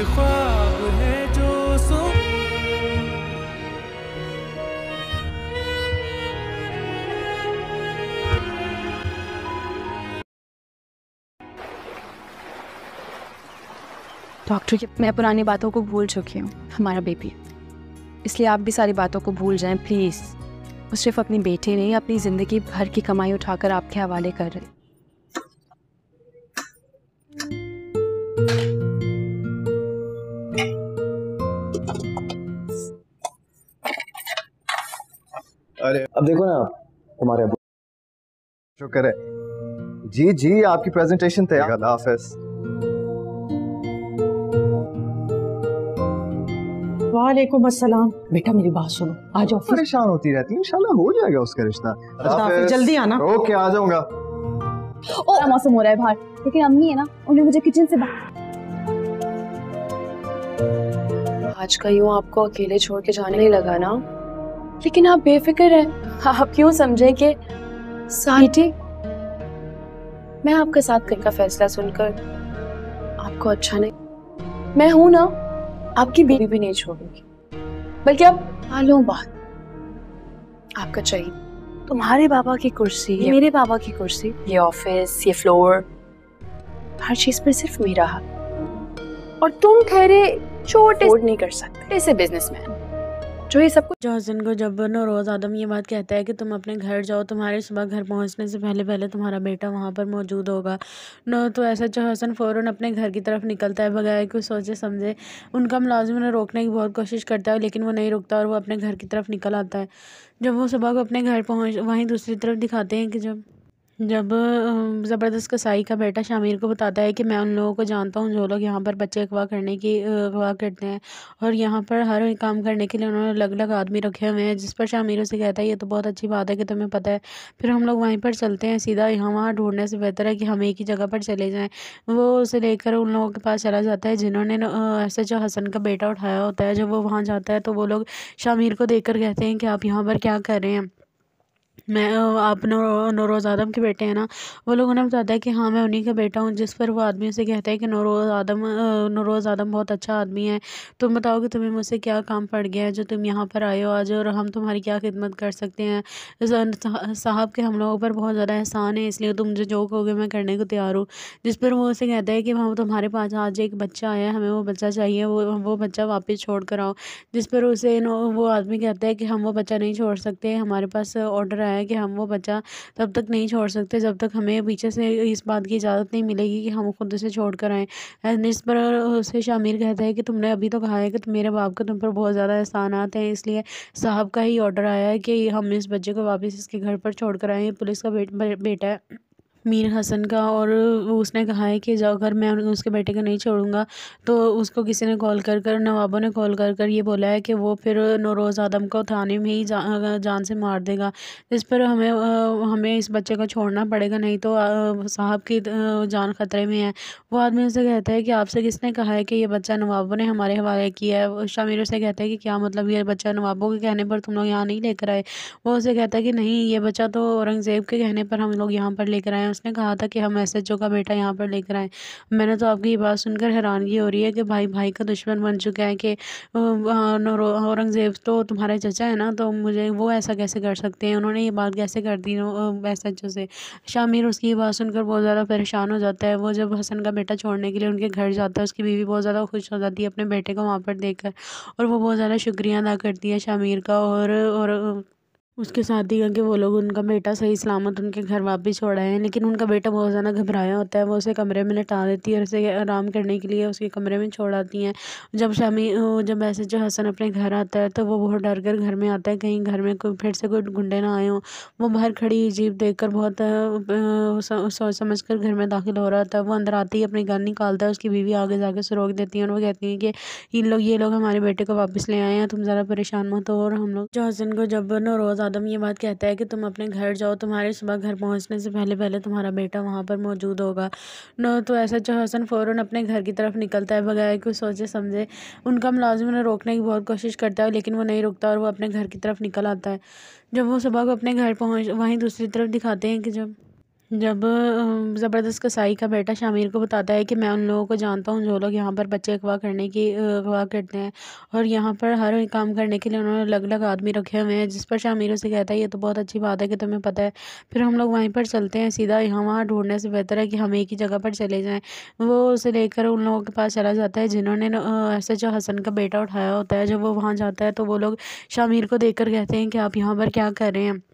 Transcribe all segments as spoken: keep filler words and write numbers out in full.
ख्वाब है जो सो। डॉक्टर, मैं पुरानी बातों को भूल चुकी हूँ। हमारा बेबी है, इसलिए आप भी सारी बातों को भूल जाएं प्लीज़। वो सिर्फ अपनी बेटी नहीं, अपनी ज़िंदगी भर की कमाई उठाकर आपके हवाले कर रहे। अरे अब देखो ना, आप तुम्हारे अबू शुक्र है। जी जी, आपकी प्रेजेंटेशन तैयार। अल्लाह हाफिज़। वालेकुम अस्सलाम। बेटा मेरी बात सुनो, आज ऑफिस परेशान होती रहती है, इंशाल्लाह हो जाएगा उसका रिश्ता। जल्दी आना। ओके, आ जाऊंगा। ओ मौसम हो रहा है बाहर, लेकिन अम्मी है ना, उन्हें मुझे किचन से बाहर। आज का यूँ आपको अकेले छोड़ के जाने नहीं लगा ना, लेकिन आप बेफिक्र हैं। आप क्यों समझे कि साइटी मैं आपके साथ कल का फैसला सुनकर आपको अच्छा नहीं, मैं हूं ना, आपकी बेबी भी नहीं छोड़ूंगी, बल्कि अब सालों बाद आपका चाहिए। तुम्हारे बाबा की कुर्सी, ये मेरे बाबा की कुर्सी, ये ऑफिस, ये फ्लोर, हर चीज पर सिर्फ मेरा हाथ। और तुम ठहरे छोटे नहीं कर सकते ऐसे बिजनेसमैन जो ये सब कुछ। जो हसन को जब न रोज आदम ये बात कहता है कि तुम अपने घर जाओ, तुम्हारे सुबह घर पहुंचने से पहले पहले तुम्हारा बेटा वहां पर मौजूद होगा न, तो ऐसा जो हसन फौरन अपने घर की तरफ निकलता है बगैर कुछ सोचे समझे। उनका मुलाजिम उन्हें रोकने की बहुत कोशिश करता है, लेकिन वो नहीं रुकता और वो अपने घर की तरफ निकल आता है। जब वो सुबह को अपने घर पहुँच वहीं दूसरी तरफ दिखाते हैं कि जब जब ज़बरदस्त कसाई का बेटा शामिर को बताता है कि मैं उन लोगों को जानता हूँ जो लोग यहाँ पर बच्चे अगवा करने की अगवा करते हैं, और यहाँ पर हर एक काम करने के लिए उन्होंने अलग अलग आदमी रखे हुए हैं। जिस पर शामिर उसे कहता है ये तो बहुत अच्छी बात है कि तुम्हें पता है। फिर हम लोग वहीं पर चलते हैं सीधा, यहाँ वहाँ ढूंढने से बेहतर है कि हम एक ही जगह पर चले जाएँ। वो उसे लेकर उन लोगों के पास चला जाता है जिन्होंने ऐसे जो हसन का बेटा उठाया होता है। जब वो वहाँ जाता है तो वो लोग शामिर को देख कर कहते हैं कि आप यहाँ पर क्या कर रहे हैं, मैं आप नो नौरोज़ आदम के बेटे हैं ना। वो लोग उन्हें बताता है कि हाँ मैं उन्हीं का बेटा हूँ। जिस पर वो आदमी उसे कहता है कि नौरोज़ आदम नौरोज़ आदम बहुत अच्छा आदमी है, तुम बताओ कि तुम्हें मुझसे क्या काम पड़ गया है जो तुम यहाँ पर आए हो आज, और हम तुम्हारी क्या खिदमत कर सकते हैं। साहब के हम लोगों पर बहुत ज़्यादा एहसान है, इसलिए तुम जो जो कहोगे मैं करने को तैयार हूँ। जिस पर वो उसे कहता है कि वहाँ तुम्हारे पास आज एक बच्चा आया है, हमें वो बच्चा चाहिए, वो वो बच्चा वापस छोड़ कर आओ। जिस पर उसे वो आदमी कहता है कि हम वो बच्चा नहीं छोड़ सकते, हमारे पास ऑर्डर आया है कि हम वो बच्चा तब तक नहीं छोड़ सकते जब तक हमें पीछे से इस बात की इजाज़त नहीं मिलेगी कि हम खुद उसे छोड़ कर आएँ। इस पर उसे शामिर कहता है कि तुमने अभी तो कहा है कि मेरे बाप का तुम पर बहुत ज़्यादा एहसानात हैं, इसलिए साहब का ही ऑर्डर आया है कि हम इस बच्चे को वापस इसके घर पर छोड़ कर आएँ। पुलिस का बेट, बेटा है मीर हसन का, और उसने कहा है कि अगर मैं उसके बेटे को नहीं छोड़ूंगा तो उसको किसी ने कॉल कर कर नवाबों ने कॉल कर कर ये बोला है कि वो फिर नौरोज़ आदम को थाने में ही जा, जान से मार देगा। इस पर हमें हमें इस बच्चे को छोड़ना पड़ेगा, नहीं तो साहब की जान ख़तरे में है। वो आदमी उसे कहता है कि आपसे किसने कहा है कि ये बच्चा नवाबों ने हमारे हवाले किया है। शामिर उसे कहता है कि क्या मतलब ये बच्चा नवाबों के कहने पर तुम लोग यहाँ नहीं लेकर आए। वो उसे कहता है कि नहीं, ये बच्चा तो औरंगज़ेब के कहने पर हम लोग यहाँ पर लेकर आए। उसने कहा था कि हम एस एच ओ का बेटा यहाँ पर लेकर आए। मैंने तो आपकी ये बात सुनकर हैरानगी हो रही है कि भाई भाई का दुश्मन बन चुका है, कि औरंगज़ेब तो तुम्हारे चचा है ना, तो मुझे वो ऐसा कैसे कर सकते हैं, उन्होंने ये बात कैसे कर दी एस एच ओ से। शामिर उसकी ये बात सुनकर बहुत ज़्यादा परेशान हो जाता है। वो जब हसन का बेटा छोड़ने के लिए उनके घर जाता है, उसकी बीवी बहुत ज़्यादा खुश हो जाती है अपने बेटे को वहाँ पर देखकर, और वो बहुत ज़्यादा शुक्रिया अदा करती है शामिर का, और और उसके साथ ही कि वो लोग उनका बेटा सही सलामत उनके घर वापस छोड़ आए हैं। लेकिन उनका बेटा बहुत ज़्यादा घबराया होता है। वो उसे कमरे में लेटा देती है और उसे आराम करने के लिए उसके कमरे में छोड़ आती हैं। जब शामी जब ऐसे जो हसन अपने घर आता है तो वो बहुत डर कर घर में आता है, कहीं घर में कोई फिर से कोई गुंडे ना आए हों। वो बाहर खड़ी जीप देख कर बहुत सोच समझ कर घर में दाखिल हो रहा था। वो अंदर आते ही अपनी गन निकालता है, उसकी बीवी आगे जाकर उसे रोक देती है और वो कहती है कि इन लोग ये लोग हमारे बेटे को वापस ले आए हैं, तुम ज़्यादा परेशान मत हो। और हम लोग जो हसन को जब न रोज़ आदम ये बात कहता है कि तुम अपने घर जाओ, तुम्हारे सुबह घर पहुंचने से पहले पहले तुम्हारा बेटा वहां पर मौजूद होगा न, तो ऐसा जो हसन फौरन अपने घर की तरफ निकलता है बगैर कुछ सोचे समझे। उनका मुलाजिम उन्हें रोकने की बहुत कोशिश करता है, लेकिन वो नहीं रुकता और वो अपने घर की तरफ निकल आता है। जब वो सुबह को अपने घर पहुँच वहीं दूसरी तरफ दिखाते हैं कि जब जब अ, ज़बरदस्त कसाई का बेटा शामिर को बताता है कि मैं उन लोगों को जानता हूँ जो लोग यहाँ पर बच्चे अगवा करने की अ, अगवा करते हैं और यहाँ पर हर एक काम करने के लिए उन्होंने अलग अलग आदमी रखे हुए हैं, जिस पर शामिर उसे कहता है ये तो बहुत अच्छी बात है कि तुम्हें पता है। फिर हम लोग वहीं पर चलते हैं सीधा, यहाँ वहाँ ढूंढने से बेहतर है कि हम एक ही जगह पर चले जाएं। वो उसे लेकर उन लोगों के पास चला जाता है जिन्होंने न, अ, ऐसे जो हसन का बेटा उठाया होता है। जब वो वहाँ जाता है तो वो लोग शामिर को देखकर कहते हैं कि आप यहाँ पर क्या कर रहे हैं।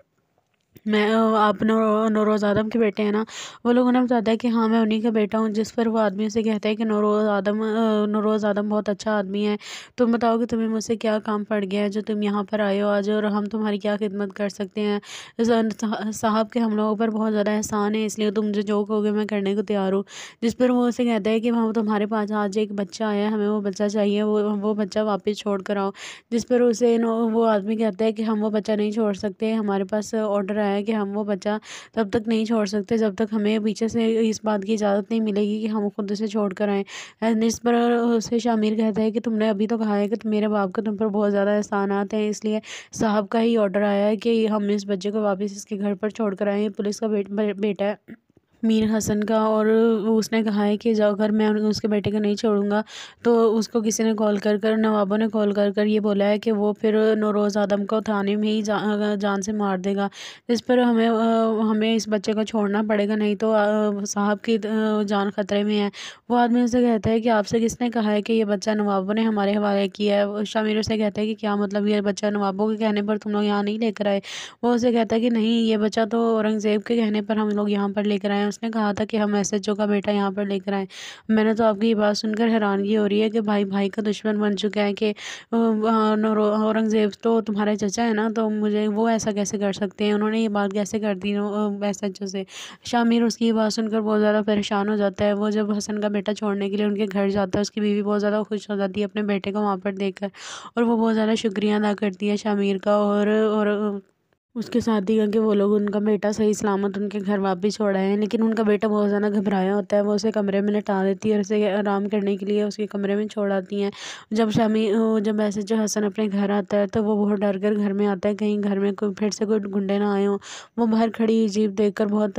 मैं अ, आप नो नौरोज़ आदम के बेटे हैं ना। वो लोग उन्हें बताता है कि हाँ मैं उन्हीं का बेटा हूँ, जिस पर वो आदमी उसे कहता है कि नौरोज़ आदम अ, नौरोज़ आदम बहुत अच्छा आदमी है। तुम बताओ कि तुम्हें मुझसे क्या काम पड़ गया है जो तुम यहाँ पर आए हो आज, और हम तुम्हारी क्या खिदमत कर सकते हैं। जन- साह- साहब के हम लोगों पर बहुत ज़्यादा एहसान है, इसलिए तुम जो जो कहोगे मैं करने को तैयार हूँ। जिस पर वो उसे कहता है कि वहाँ तुम्हारे पास आज एक बच्चा आया है, हमें वो बच्चा चाहिए, वो वो बच्चा वापस छोड़ कर आओ। जिस पर उसे नो- वो आदमी कहता है कि हम वो बच्चा नहीं छोड़ सकते, हमारे पास ऑर्डर आया है कि हम वो बच्चा तब तक नहीं छोड़ सकते जब तक हमें पीछे से इस बात की इजाज़त नहीं मिलेगी कि हम खुद से छोड़ कर आएँ। एंड इस पर उसे शामिर कहता है कि तुमने अभी तो कहा है कि तुम मेरे बाप का तुम पर बहुत ज़्यादा एहसानात हैं, इसलिए साहब का ही ऑर्डर आया है कि हम इस बच्चे को वापस इसके घर पर छोड़ कर आएँ। पुलिस का बेट, बे, बेटा है मीर हसन का, और उसने कहा है कि जो अगर मैं उसके बेटे को नहीं छोड़ूंगा तो उसको किसी ने कॉल कर कर नवाबों ने कॉल कर कर ये बोला है कि वो फिर नौरोज़ आदम को थाने में ही जा, जान से मार देगा। इस पर हमें अ, हमें इस बच्चे को छोड़ना पड़ेगा, नहीं तो अ, साहब की अ, जान खतरे में है। वो आदमी उसे कहता है कि आपसे किसने कहा है कि ये बच्चा नवाबों ने हमारे हवाले किया है। शामिर उसे कहता है कि क्या मतलब, ये बच्चा नवाबों के कहने पर तुम लोग यहाँ नहीं लेकर आए। वो उसे कहता है कि नहीं, ये बच्चा तो औरंगज़ेब के कहने पर हम लोग यहाँ पर लेकर आए हैं। उसने कहा था कि हम एसएचओ का बेटा यहाँ पर लेकर आए। मैंने तो आपकी ये बात सुनकर हैरानगी हो रही है कि भाई भाई का दुश्मन बन चुका है, कि अ, अ, नौरो- औरंगज़ेब तो तुम्हारे चचा है ना, तो मुझे वो ऐसा कैसे कर सकते हैं, उन्होंने ये बात कैसे कर दी एसएचओ से। शामिर उसकी ये बात सुनकर बहुत ज़्यादा परेशान हो जाता है। वो जब हसन का बेटा छोड़ने के लिए उनके घर जाता है, उसकी बीवी बहुत ज़्यादा खुश हो जाती है अपने बेटे को वहाँ पर देखकर, और वो बहुत ज़्यादा शुक्रिया अदा करती है शामिर का, और और उसके साथ ही कि वो लोग उनका बेटा सही सलामत उनके घर वापस छोड़ आए हैं। लेकिन उनका बेटा बहुत ज़्यादा घबराया होता है। वो उसे कमरे में लिटा देती है और उसे आराम करने के लिए उसके कमरे में छोड़ आती हैं। जब शामी अ, जब ऐसे जो हसन अपने घर आता है तो वो बहुत डर कर घर में आता है, कहीं घर में कोई फिर से कोई गुंडे ना आए हों। वो बाहर खड़ी जीप देखकर बहुत अ,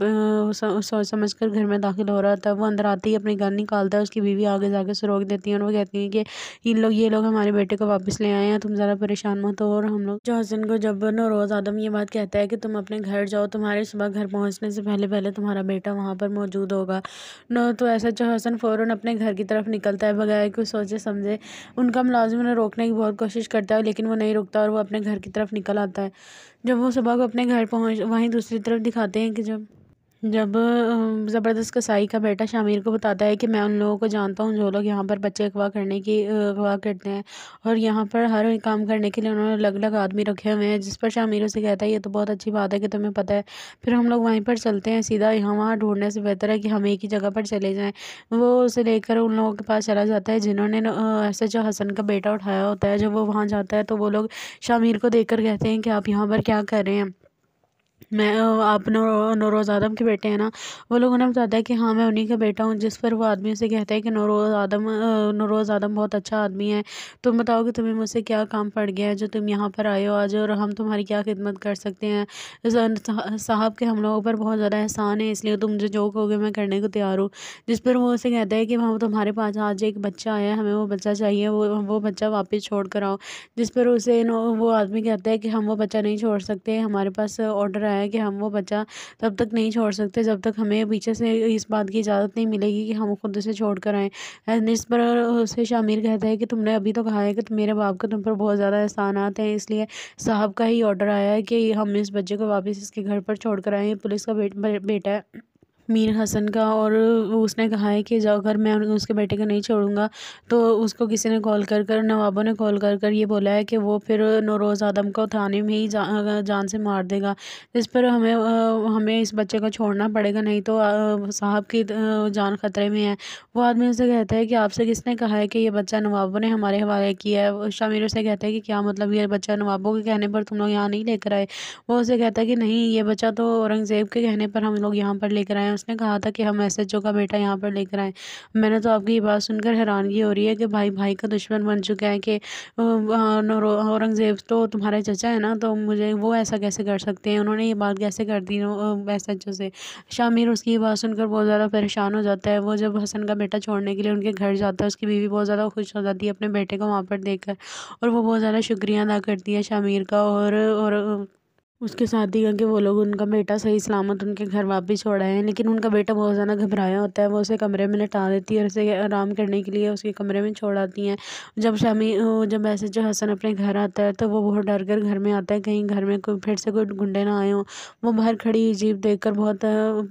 अ, सो- सोच समझ कर घर में दाखिल हो रहा था। वो अंदर आते ही अपनी गन निकालता है, उसकी बीवी आगे जाके उसे रोक देती है और वो कहती है कि इन लोग ये लोग हमारे बेटे को वापस ले आए हैं, तुम ज़्यादा परेशान मत हो। और हम लोग जो हसन को जब न रोज़ आदम ये बात कहता है कि तुम अपने घर जाओ, तुम्हारे सुबह घर पहुंचने से पहले पहले तुम्हारा बेटा वहां पर मौजूद होगा। न तो ऐसा जो हसन फ़ौरन अपने घर की तरफ निकलता है बगैर कुछ सोचे समझे। उनका मुलाजिम उन्हें रोकने की बहुत कोशिश करता है लेकिन वो नहीं रुकता और वो अपने घर की तरफ निकल आता है। जब वो सुबह को अपने घर पहुँच वहीं दूसरी तरफ दिखाते हैं कि जब जब अ, ज़बरदस्त कसाई का बेटा शामिर को बताता है कि मैं उन लोगों को जानता हूँ जो लोग यहाँ पर बच्चे अगवा करने की अ, अगवा करते हैं और यहाँ पर हर एक काम करने के लिए उन्होंने अलग अलग आदमी रखे हुए हैं, जिस पर शामिर उसे कहता है ये तो बहुत अच्छी बात है कि तुम्हें पता है। फिर हम लोग वहीं पर चलते हैं सीधा, यहाँ वहाँ ढूंढने से बेहतर है कि हम एक ही जगह पर चले जाएं। वो उसे लेकर उन लोगों के पास चला जाता है जिन्होंने न, अ, ऐसे जो हसन का बेटा उठाया होता है। जब वो वहाँ जाता है तो वो लोग शामिर को देखकर कहते हैं कि आप यहाँ पर क्या कर रहे हैं। मैं अ, आप नो नौरोज़ आदम के बेटे हैं ना। वो लोग उन्हें बताता है कि हाँ मैं उन्हीं का बेटा हूँ, जिस पर वो आदमी उसे कहता है कि नौरोज़ आदम अ, नौरोज़ आदम बहुत अच्छा आदमी है। तुम बताओ कि तुम्हें मुझसे क्या काम पड़ गया है जो तुम यहाँ पर आए हो आज, और हम तुम्हारी क्या खिदमत कर सकते हैं। जन- सा- साहब के हम लोगों पर बहुत ज़्यादा एहसान है, इसलिए तुम जो जो कहोगे मैं करने को तैयार हूँ। जिस पर वो उसे कहता है कि वहाँ तुम्हारे पास आज एक बच्चा आया है, हमें वो बच्चा चाहिए, वो वो बच्चा वापस छोड़ कर आओ। जिस पर उसे नो- वो आदमी कहता है कि हम वो बच्चा नहीं छोड़ सकते, हमारे पास ऑर्डर आया है कि हम वो बच्चा तब तक नहीं छोड़ सकते जब तक हमें पीछे से इस बात की इजाज़त नहीं मिलेगी कि हम खुद से छोड़ कर आएँ। एंड इस पर उसे शामिर कहता है कि तुमने अभी तो कहा है कि तुम मेरे बाप का तुम पर बहुत ज़्यादा एहसानात हैं, इसलिए साहब का ही ऑर्डर आया है कि हम इस बच्चे को वापस इसके घर पर छोड़ कर आएँ। पुलिस का बेट, बेटा है मीर हसन का, और उसने कहा है कि जो अगर मैं उसके बेटे को नहीं छोड़ूंगा तो उसको किसी ने कॉल कर कर नवाबों ने कॉल कर कर ये बोला है कि वो फिर नौरोज़ आदम को थाने में ही जा, जान से मार देगा। इस पर हमें अ, हमें इस बच्चे को छोड़ना पड़ेगा, नहीं तो अ, साहब की अ, जान खतरे में है। वो आदमी उसे कहता है कि आपसे किसने कहा है कि ये बच्चा नवाबों ने हमारे हवाले किया है। वो शामिर उसे कहता है कि क्या मतलब, ये बच्चा नवाबों के कहने पर तुम लोग यहाँ नहीं लेकर आए। वो उसे कहता है कि नहीं, ये बच्चा तो औरंगज़ेब के कहने पर हम लोग यहाँ पर लेकर आए हैं। उसने कहा था कि हम एसएचओ का बेटा यहाँ पर लेकर आए। मैंने तो आपकी ये बात सुनकर हैरानगी हो रही है कि भाई भाई का दुश्मन बन चुका है कि औरंगज़ेब तो तुम्हारे चचा है ना, तो मुझे वो ऐसा कैसे कर सकते हैं, उन्होंने ये बात कैसे कर दी एसएचओ से। शामिर उसकी ये बात सुनकर बहुत ज़्यादा परेशान हो जाता है। वो जब हसन का बेटा छोड़ने के लिए उनके घर जाता है, उसकी बीवी बहुत ज़्यादा खुश हो जाती है अपने बेटे को वहाँ पर देखकर, और वो बहुत ज़्यादा शुक्रिया अदा करती है शामिर का, और और उसके साथ ही कि वो लोग उनका बेटा सही सलामत उनके घर वापस छोड़ आए हैं। लेकिन उनका बेटा बहुत ज़्यादा घबराया होता है। वो उसे कमरे में लिटा देती है और उसे आराम करने के लिए उसके कमरे में छोड़ आती हैं। जब शामी जब ऐसे जो हसन अपने घर आता है तो वो बहुत डर कर घर में आता है, कहीं घर में कोई फिर से कोई गुंडे ना आए हों। वो बाहर खड़ी जीप देख कर बहुत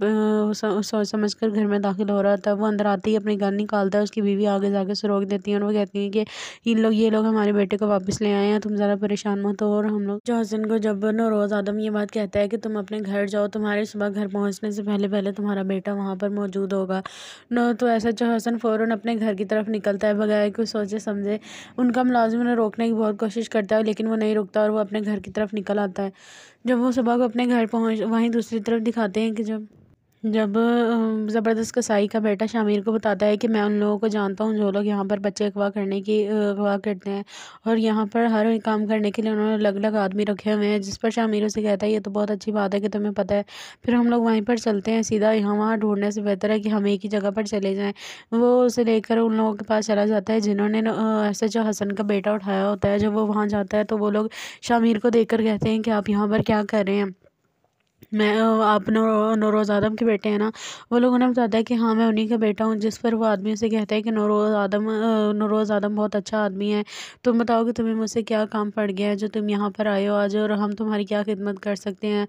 सोच समझ कर घर में दाखिल हो रहा था। वो अंदर आते ही अपनी गन निकालता है। उसकी बीवी आगे जाकर उसे रोक देती है और वो कहती है कि इन लोग ये लोग हमारे बेटे को वापस ले आए हैं, तुम ज़्यादा परेशान मत हो। और हम लोग जो हसन को जब रोज़ आदम ये बात कहता है कि तुम अपने घर जाओ, तुम्हारे सुबह घर पहुंचने से पहले पहले तुम्हारा बेटा वहां पर मौजूद होगा न, तो ऐसा जो हसन फ़ौरन अपने घर की तरफ निकलता है बगैर कुछ सोचे समझे। उनका मुलाजिम उन्हें रोकने की बहुत कोशिश करता है लेकिन वो नहीं रुकता और वो अपने घर की तरफ निकल आता है। जब वो सुबह को अपने घर पहुँच वहीं दूसरी तरफ दिखाते हैं कि जब जब ज़बरदस्त कसाई का बेटा शामिर को बताता है कि मैं उन लोगों को जानता हूँ जो लोग यहाँ पर बच्चे अगवा करने की अगवा करते हैं, और यहाँ पर हर एक काम करने के लिए उन्होंने अलग अलग आदमी रखे हुए हैं। जिस पर शामिर उसे कहता है ये तो बहुत अच्छी बात है कि तुम्हें पता है। फिर हम लोग वहीं पर चलते हैं सीधा, यहाँ वहाँ ढूंढने से बेहतर है कि हम एक ही जगह पर चले जाएँ। वो उसे लेकर उन लोगों के पास चला जाता है जिन्होंने ऐसे जो हसन का बेटा उठाया होता है। जब वो वहाँ जाता है तो वो लोग शामिर को देख कर कहते हैं कि आप यहाँ पर क्या कर रहे हैं, मैं आप नो नौरोज़ आदम के बेटे हैं ना। वो लोग उन्हें बताता है कि हाँ मैं उन्हीं का बेटा हूँ। जिस पर वो आदमी उसे कहता है कि नौरोज़ आदम नौरोज़ आदम बहुत अच्छा आदमी है, तुम बताओ कि तुम्हें मुझसे क्या काम पड़ गया है जो तुम यहाँ पर आए हो आज, और हम तुम्हारी क्या खिदमत कर सकते हैं।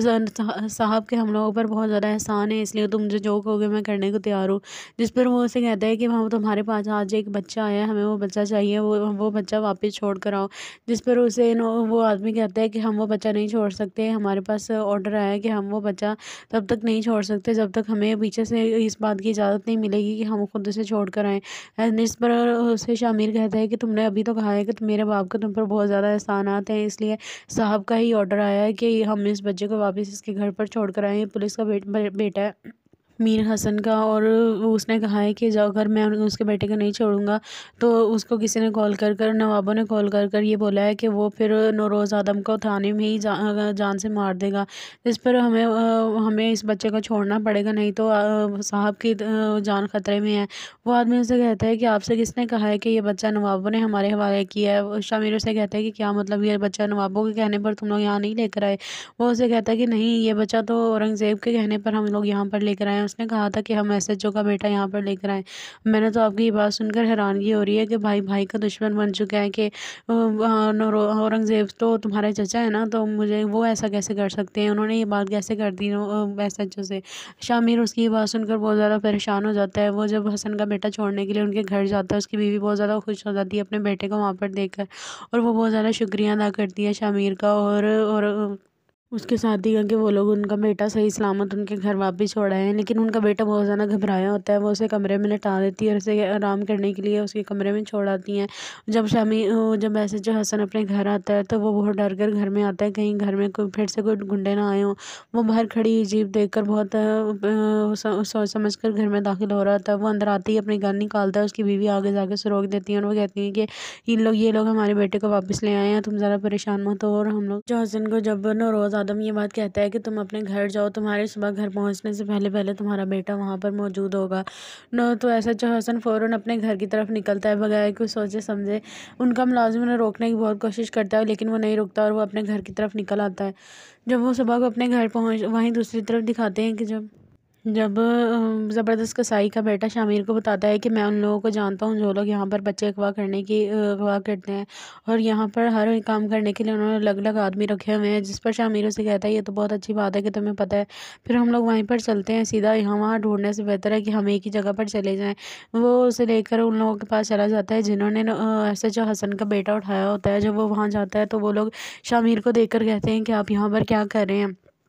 साहब के हम लोगों पर बहुत ज़्यादा एहसान है, इसलिए तुम जो जो कहोगे मैं करने को तैयार हूँ। जिस पर वो उसे कहता है कि वहाँ तुम्हारे पास आज एक बच्चा आया है, हमें वो बच्चा चाहिए, वो वो बच्चा वापस छोड़ कर आओ। जिस पर उसे वो आदमी कहता है कि हम वो बच्चा नहीं छोड़ सकते, हमारे पास ऑर्डर आया है कि हम वो बच्चा तब तक नहीं छोड़ सकते जब तक हमें पीछे से इस बात की इजाज़त नहीं मिलेगी कि हम खुद उसे छोड़ कर आएँ। इस पर उसे शामिर कहता है कि तुमने अभी तो कहा है कि मेरे बाप का तुम पर बहुत ज़्यादा एहसानात हैं, इसलिए साहब का ही ऑर्डर आया है कि हम इस बच्चे को वापस इसके घर पर छोड़ कर आएँ। पुलिस का बेटा है मीर हसन का, और उसने कहा है कि अगर मैं उसके बेटे को नहीं छोड़ूंगा तो उसको किसी ने कॉल कर कर नवाबों ने कॉल कर कर ये बोला है कि वो फिर नौरोज़ आदम को थाने में ही जा, जान से मार देगा। इस पर हमें हमें इस बच्चे को छोड़ना पड़ेगा, नहीं तो साहब की जान खतरे में है। वो आदमी उसे कहता है कि आपसे किसने कहा है कि ये बच्चा नवाबों ने हमारे हवाले किया है। शामिर उसे कहता है कि क्या मतलब, ये बच्चा नवाबों के कहने पर तुम लोग यहाँ नहीं लेकर आए। वो उसे कहता है कि नहीं, ये बच्चा तो औरंगज़ेब के कहने पर हम लोग यहाँ पर लेकर आए। उसने कहा था कि हम एसएचओ का बेटा यहाँ पर लेकर आए। मैंने तो आपकी ये बात सुनकर हैरानगी हो रही है कि भाई भाई का दुश्मन बन चुका है कि औरंगज़ेब तो तुम्हारे चचा है ना, तो मुझे वो ऐसा कैसे कर सकते हैं, उन्होंने ये बात कैसे कर दी एसएचओ से। शामिर उसकी ये बात सुनकर बहुत ज़्यादा परेशान हो जाता है। वो जब हसन का बेटा छोड़ने के लिए उनके घर जाता है, उसकी बीवी बहुत ज़्यादा खुश हो जाती है अपने बेटे को वहाँ पर देखकर, और वो बहुत ज़्यादा शुक्रिया अदा करती है शामिर का, और और उसके साथ ही कि वो लोग उनका बेटा सही सलामत उनके घर वापस छोड़ आए हैं। लेकिन उनका बेटा बहुत ज़्यादा घबराया होता है। वो उसे कमरे में लिटा देती है और उसे आराम करने के लिए उसके कमरे में छोड़ आती हैं। जब शामी जब ऐसे जो हसन अपने घर आता है तो वो बहुत डर कर घर में आता है, कहीं घर में कोई फिर से कोई गुंडे ना आए हों। वो बाहर खड़ी जीप देख कर बहुत सोच समझ कर घर में दाखिल हो रहा था। वो अंदर आते ही अपनी गन निकालता है। उसकी बीवी आगे जाकर उसे रोक देती है और वो कहती है कि इन लोग ये लोग हमारे बेटे को वापस ले आए हैं, तुम ज़्यादा परेशान मत हो। और हम लोग जो हसन को जब नौरोज़ आदम ये बात कहता है कि तुम अपने घर जाओ, तुम्हारे सुबह घर पहुंचने से पहले पहले तुम्हारा बेटा वहां पर मौजूद होगा न, तो ऐसा जो हसन फ़ौरन अपने घर की तरफ निकलता है बगैर कुछ सोचे समझे। उनका मुलाजिम उन्हें रोकने की बहुत कोशिश करता है लेकिन वो नहीं रुकता और वो अपने घर की तरफ निकल आता है। जब वो सुबह को अपने घर पहुँच वहीं दूसरी तरफ दिखाते हैं कि जब जब ज़बरदस्त कसाई का बेटा शामिर को बताता है कि मैं उन लोगों को जानता हूँ जो लोग यहाँ पर बच्चे अगवा करने की अगवा करते हैं, और यहाँ पर हर एक काम करने के लिए उन्होंने अलग अलग आदमी रखे हुए हैं। जिस पर शामिर उसे कहता है ये तो बहुत अच्छी बात है कि तुम्हें पता है। फिर हम लोग वहीं पर चलते हैं सीधा, यहाँ वहाँ ढूंढने से बेहतर है कि हम एक ही जगह पर चले जाएँ। वो उसे लेकर उन लोगों के पास चला जाता है जिन्होंने ऐसे जो हसन का बेटा उठाया होता है। जब वो वहाँ जाता है तो वो लोग शामिर को देख कर कहते हैं कि आप यहाँ पर क्या कर रहे हैं।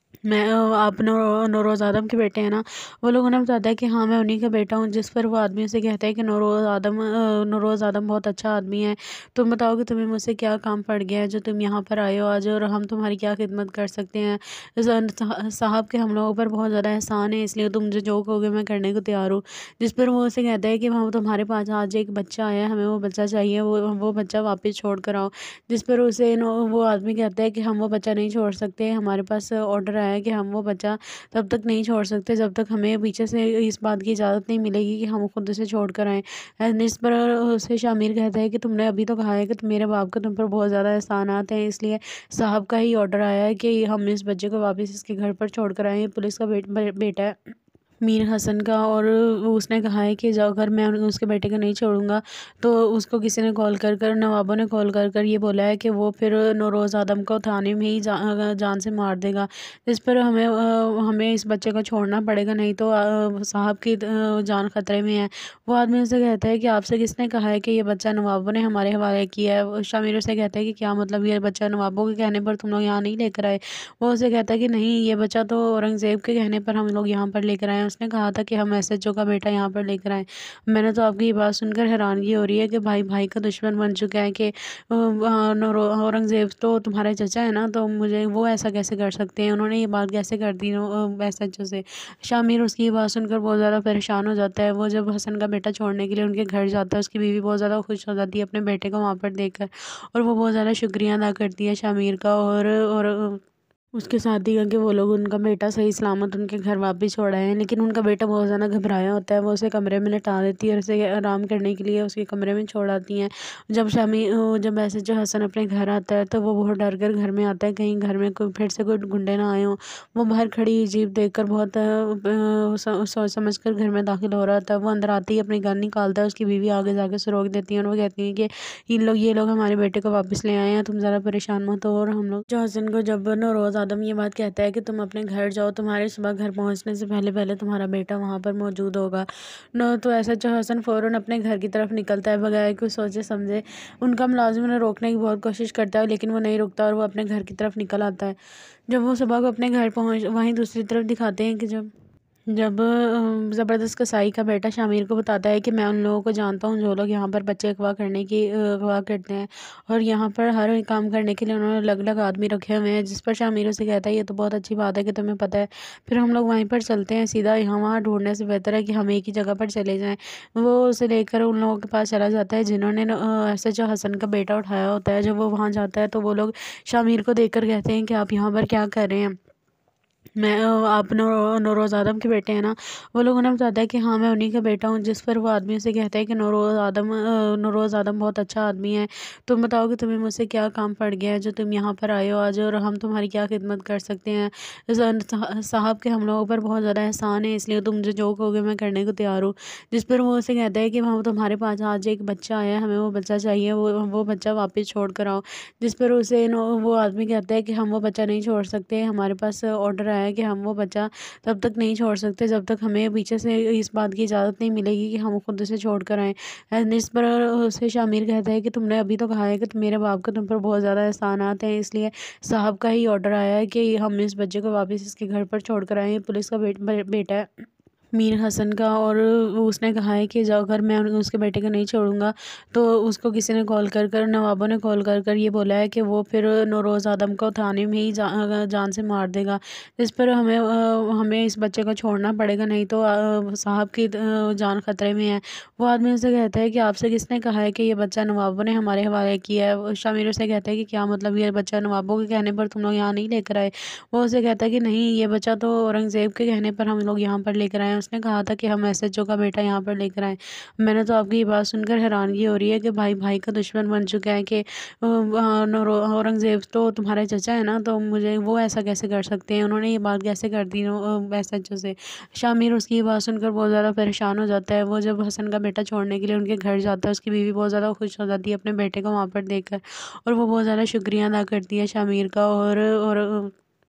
मैं अ, आप नौ नौरोज़ आदम के बेटे हैं ना, वो लोग उन्हें बताता है कि हाँ मैं उन्हीं का बेटा हूँ, जिस पर वो आदमी उसे कहता है कि नौरोज़ आदम अ, नौरोज़ आदम बहुत अच्छा आदमी है। तुम बताओ कि तुम्हें मुझसे क्या काम पड़ गया है जो तुम यहाँ पर आए हो आज, और हम तुम्हारी क्या खिदमत कर सकते हैं। ज़न- साह- साहब के हम लोगों पर बहुत ज़्यादा एहसान है, इसलिए तुम मुझे जो कहोगे मैं करने को तैयार हूँ। जिस पर वो उसे कहता है कि हम तुम्हारे पास आज एक बच्चा आया है, हमें वो बच्चा चाहिए, वो वो बच्चा वापस छोड़ कर आओ। जिस पर उसे नो- वो आदमी कहता है कि हम वो बच्चा नहीं छोड़ सकते, हमारे पास ऑर्डर आया है कि हम वो बच्चा तब तक नहीं छोड़ सकते जब तक हमें पीछे से इस बात की इजाज़त नहीं मिलेगी कि हम खुद उसे छोड़ कर आएँ। एंड इस पर उसे शामिर कहता है कि तुमने अभी तो कहा है कि तुम मेरे बाप का तुम पर बहुत ज़्यादा एहसानात हैं, इसलिए साहब का ही ऑर्डर आया है कि हम इस बच्चे को वापस इसके घर पर छोड़ कर आएँ। ये पुलिस का बेट, बे- बेटा है, मीर हसन का, और उसने कहा है कि जो अगर मैं उन- उसके बेटे को नहीं छोड़ूंगा तो उसको किसी ने कॉल कर कर नवाबों ने कॉल कर कर ये बोला है कि वो फिर नौरोज़ आदम को थाने में ही जा, जान से मार देगा। इस पर हमें अ, हमें इस बच्चे को छोड़ना पड़ेगा, नहीं तो अ, साहब की अ, जान खतरे में है। वो आदमी उसे कहता है कि आपसे किसने कहा है कि ये बच्चा नवाबों ने हमारे हवाले किया है। वो शामिर उसे कहता है कि क्या मतलब, ये बच्चा नवाबों के कहने पर तुम लोग यहाँ नहीं लेकर आए। वो उसे कहता है कि नहीं, ये बच्चा तो औरंगज़ेब के कहने पर हम लोग यहाँ पर लेकर आए हैं। उसने कहा था कि हम एसएचओ का बेटा यहाँ पर लेकर आए। मैंने तो आपकी ये बात सुनकर हैरानगी हो रही है कि भाई भाई का दुश्मन बन चुका है, कि अ, अ, नौरो- औरंगज़ेब तो तुम्हारे चचा है ना, तो मुझे वो ऐसा कैसे कर सकते हैं, उन्होंने ये बात कैसे कर दी एसएचओ से। शामिर उसकी ये बात सुनकर बहुत ज़्यादा परेशान हो जाता है। वो जब हसन का बेटा छोड़ने के लिए उनके घर जाता है, उसकी बीवी बहुत ज़्यादा खुश हो जाती है अपने बेटे को वहाँ पर देखकर, और वो बहुत ज़्यादा शुक्रिया अदा करती है शामिर का, और और उसके साथ ही कि वो लोग उनका बेटा सही सलामत उनके घर वापस छोड़ आए हैं। लेकिन उनका बेटा बहुत ज़्यादा घबराया होता है, वो उसे कमरे में लेटा देती है और उसे आराम करने के लिए उसके कमरे में छोड़ आती हैं। जब शामी अ, जब ऐसे जो हसन अपने घर आता है तो वो बहुत डर कर घर में आता है, कहीं घर में कोई फिर से कोई गुंडे ना आए हों। वो बाहर खड़ी जीप देख कर बहुत अ, अ, सोच समझ समझ कर घर में दाखिल हो रहा था। वो अंदर आते ही अपनी गन निकालता है, उसकी बीवी आगे जाके उसे रोक देती है और वो कहती है कि इन लोग ये लोग हमारे बेटे को वापस ले आए हैं, तुम ज़्यादा परेशान मत हो। और हम लोग जो हसन को जब नौरोज़ आदम ये बात कहता है कि तुम अपने घर जाओ, तुम्हारे सुबह घर पहुंचने से पहले पहले तुम्हारा बेटा वहां पर मौजूद होगा। न तो ऐसा जो हसन फ़ौरन अपने घर की तरफ निकलता है बगैर कुछ सोचे समझे। उनका मुलाजिम उन्हें रोकने की बहुत कोशिश करता है, लेकिन वो नहीं रुकता और वो अपने घर की तरफ निकल आता है। जब वो सुबह को अपने घर पहुंच वहीं दूसरी तरफ दिखाते हैं कि जब जब अ, ज़बरदस्त कसाई का बेटा शामिर को बताता है कि मैं उन लोगों को जानता हूँ जो लोग यहाँ पर बच्चे अगवा करने की अ, अगवा करते हैं, और यहाँ पर हर एक काम करने के लिए उन्होंने अलग अलग आदमी रखे हुए हैं। जिस पर शामिर उसे कहता है ये तो बहुत अच्छी बात है कि तुम्हें पता है। फिर हम लोग वहीं पर चलते हैं सीधा, यहाँ वहाँ ढूंढने से बेहतर है कि हम एक ही जगह पर चले जाएं। वो उसे लेकर उन लोगों के पास चला जाता है जिन्होंने न, अ, ऐसे जो हसन का बेटा उठाया होता है। जब वो वहाँ जाता है तो वो लोग शामिर को देखकर कहते हैं कि आप यहाँ पर क्या कर रहे हैं। मैं अ, आप नौ नौरोज़ आदम के बेटे हैं ना, वो लोग उन्हें बताता है कि हाँ मैं उन्हीं का बेटा हूँ। जिस पर वो आदमी उसे कहता है कि नौरोज़ आदम अ, नौरोज़ आदम बहुत अच्छा आदमी है। तुम बताओ कि तुम्हें मुझसे क्या काम पड़ गया है जो तुम यहाँ पर आए हो आज, और हम तुम्हारी क्या खिदमत कर सकते हैं। ज़न- साह- साहब के हम लोगों पर बहुत ज़्यादा एहसान है, इसलिए तुम मुझे जो कहोगे मैं करने को तैयार हूँ। जिस पर वो उसे कहता है कि हम तुम्हारे पास आज एक बच्चा आया है, हमें वो बच्चा चाहिए, वो वो बच्चा वापस छोड़ कर आओ। जिस पर उसे नो- वो आदमी कहता है कि हम वो बच्चा नहीं छोड़ सकते, हमारे पास ऑर्डर आया है कि हम वो बच्चा तब तक नहीं छोड़ सकते जब तक हमें पीछे से इस बात की इजाज़त नहीं मिलेगी कि हम खुद उसे छोड़ कर आएँ। एंड इस पर उसे शामिर कहता है कि तुमने अभी तो कहा है कि तुम मेरे बाप का तुम पर बहुत ज़्यादा एहसानात हैं, इसलिए साहब का ही ऑर्डर आया है कि हम इस बच्चे को वापस इसके घर पर छोड़ कर आएँ। ये पुलिस का बेट, बे- बेटा है, मीर हसन का, और उसने कहा है कि जो अगर मैं उन- उसके बेटे को नहीं छोड़ूंगा तो उसको किसी ने कॉल कर कर नवाबों ने कॉल कर कर ये बोला है कि वो फिर नौरोज़ आदम को थाने में ही जा, जान से मार देगा। इस पर हमें अ, हमें इस बच्चे को छोड़ना पड़ेगा, नहीं तो अ, साहब की अ, जान खतरे में है। वो आदमी उसे कहता है कि आपसे किसने कहा है कि ये बच्चा नवाबों ने हमारे हवाले किया है। वो शामिर उसे कहता है कि क्या मतलब, ये बच्चा नवाबों के कहने पर तुम लोग यहाँ नहीं लेकर आए। वो उसे कहता है कि नहीं, ये बच्चा तो औरंगज़ेब के कहने पर हम लोग यहाँ पर लेकर आए हैं। उसने कहा था कि हम एसएचओ का बेटा यहाँ पर लेकर आए। मैंने तो आपकी ये बात सुनकर हैरानगी हो रही है कि भाई भाई का दुश्मन बन चुका है, कि अ, अ, नौरो- औरंगज़ेब तो तुम्हारे चचा है ना, तो मुझे वो ऐसा कैसे कर सकते हैं, उन्होंने ये बात कैसे कर दी एसएचओ से। शामिर उसकी ये बात सुनकर बहुत ज़्यादा परेशान हो जाता है। वो जब हसन का बेटा छोड़ने के लिए उनके घर जाता है, उसकी बीवी बहुत ज़्यादा खुश हो जाती है अपने बेटे को वहाँ पर देखकर, और वो बहुत ज़्यादा शुक्रिया अदा करती है शामिर का, और और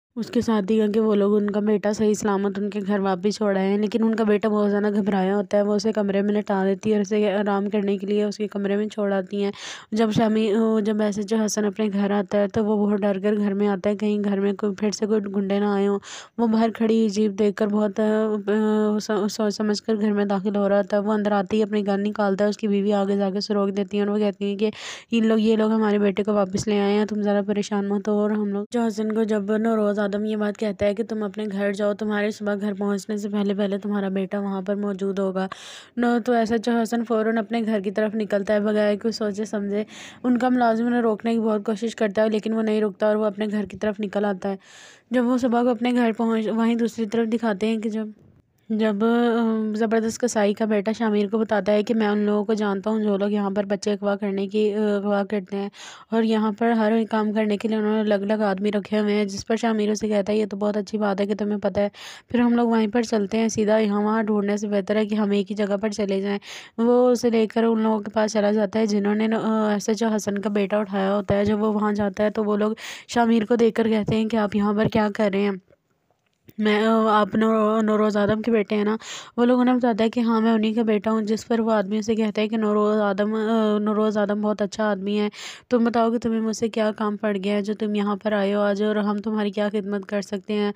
उसके साथ ही कि वो लोग उनका बेटा सही सलामत उनके घर वापस छोड़ आए हैं, लेकिन उनका बेटा बहुत ज़्यादा घबराया होता है। वो उसे कमरे में लेटा देती है और उसे आराम करने के लिए उसके कमरे में छोड़ आती हैं। जब शामी जब ऐसे जो हसन अपने घर आता है तो वो बहुत डर कर घर में आता है, कहीं घर में कोई फिर से कोई गुंडे ना आए हों। वो बाहर खड़ी जीप देख कर बहुत अ, सोच समझ कर घर में दाखिल हो रहा था। वो अंदर आते ही अपनी गन निकालता है, उसकी बीवी आगे जाके उसे रोक देती है और वो कहती है कि इन लोग ये लोग हमारे बेटे को वापस ले आए हैं, तुम ज़्यादा परेशान मत हो। और हम लोग जो हसन को जब न रोज़ आदम ये बात कहता है कि तुम अपने घर जाओ, तुम्हारे सुबह घर पहुंचने से पहले पहले तुम्हारा बेटा वहां पर मौजूद होगा न। तो ऐसा जो हसन फ़ौरन अपने घर की तरफ निकलता है बगैर कुछ सोचे समझे। उनका मुलाजिम उन्हें रोकने की बहुत कोशिश करता है, लेकिन वो नहीं रुकता और वो अपने घर की तरफ निकल आता है। जब वो सुबह को अपने घर पहुंच वहीं दूसरी तरफ दिखाते हैं कि जब जब अ, ज़बरदस्त कसाई का बेटा शामिर को बताता है कि मैं उन लोगों को जानता हूँ जो लोग यहाँ पर बच्चे अगवा करने की अ, अगवा करते हैं, और यहाँ पर हर एक काम करने के लिए उन्होंने अलग अलग आदमी रखे हुए हैं। जिस पर शामिर उसे कहता है ये तो बहुत अच्छी बात है कि तुम्हें पता है। फिर हम लोग वहीं पर चलते हैं सीधा, यहाँ वहाँ ढूंढने से बेहतर है कि हम एक ही जगह पर चले जाएँ। वो उसे लेकर उन लोगों के पास चला जाता है जिन्होंने न, अ, ऐसे जो हसन का बेटा उठाया होता है। जब वो वहाँ जाता है तो वो लोग शामिर को देख कर कहते हैं कि आप यहाँ पर क्या कर रहे हैं, मैं अ, आप नो नौरोज़ आदम के बेटे हैं ना। वो लोग उन्हें बताता है कि हाँ मैं उन्हीं का बेटा हूँ। जिस पर वो आदमी उसे कहता है कि नौरोज़ आदम अ, नौरोज़ आदम बहुत अच्छा आदमी है, तुम बताओ कि तुम्हें मुझसे क्या काम पड़ गया है जो तुम यहाँ पर आए हो आज, और हम तुम्हारी क्या खिदमत कर सकते हैं।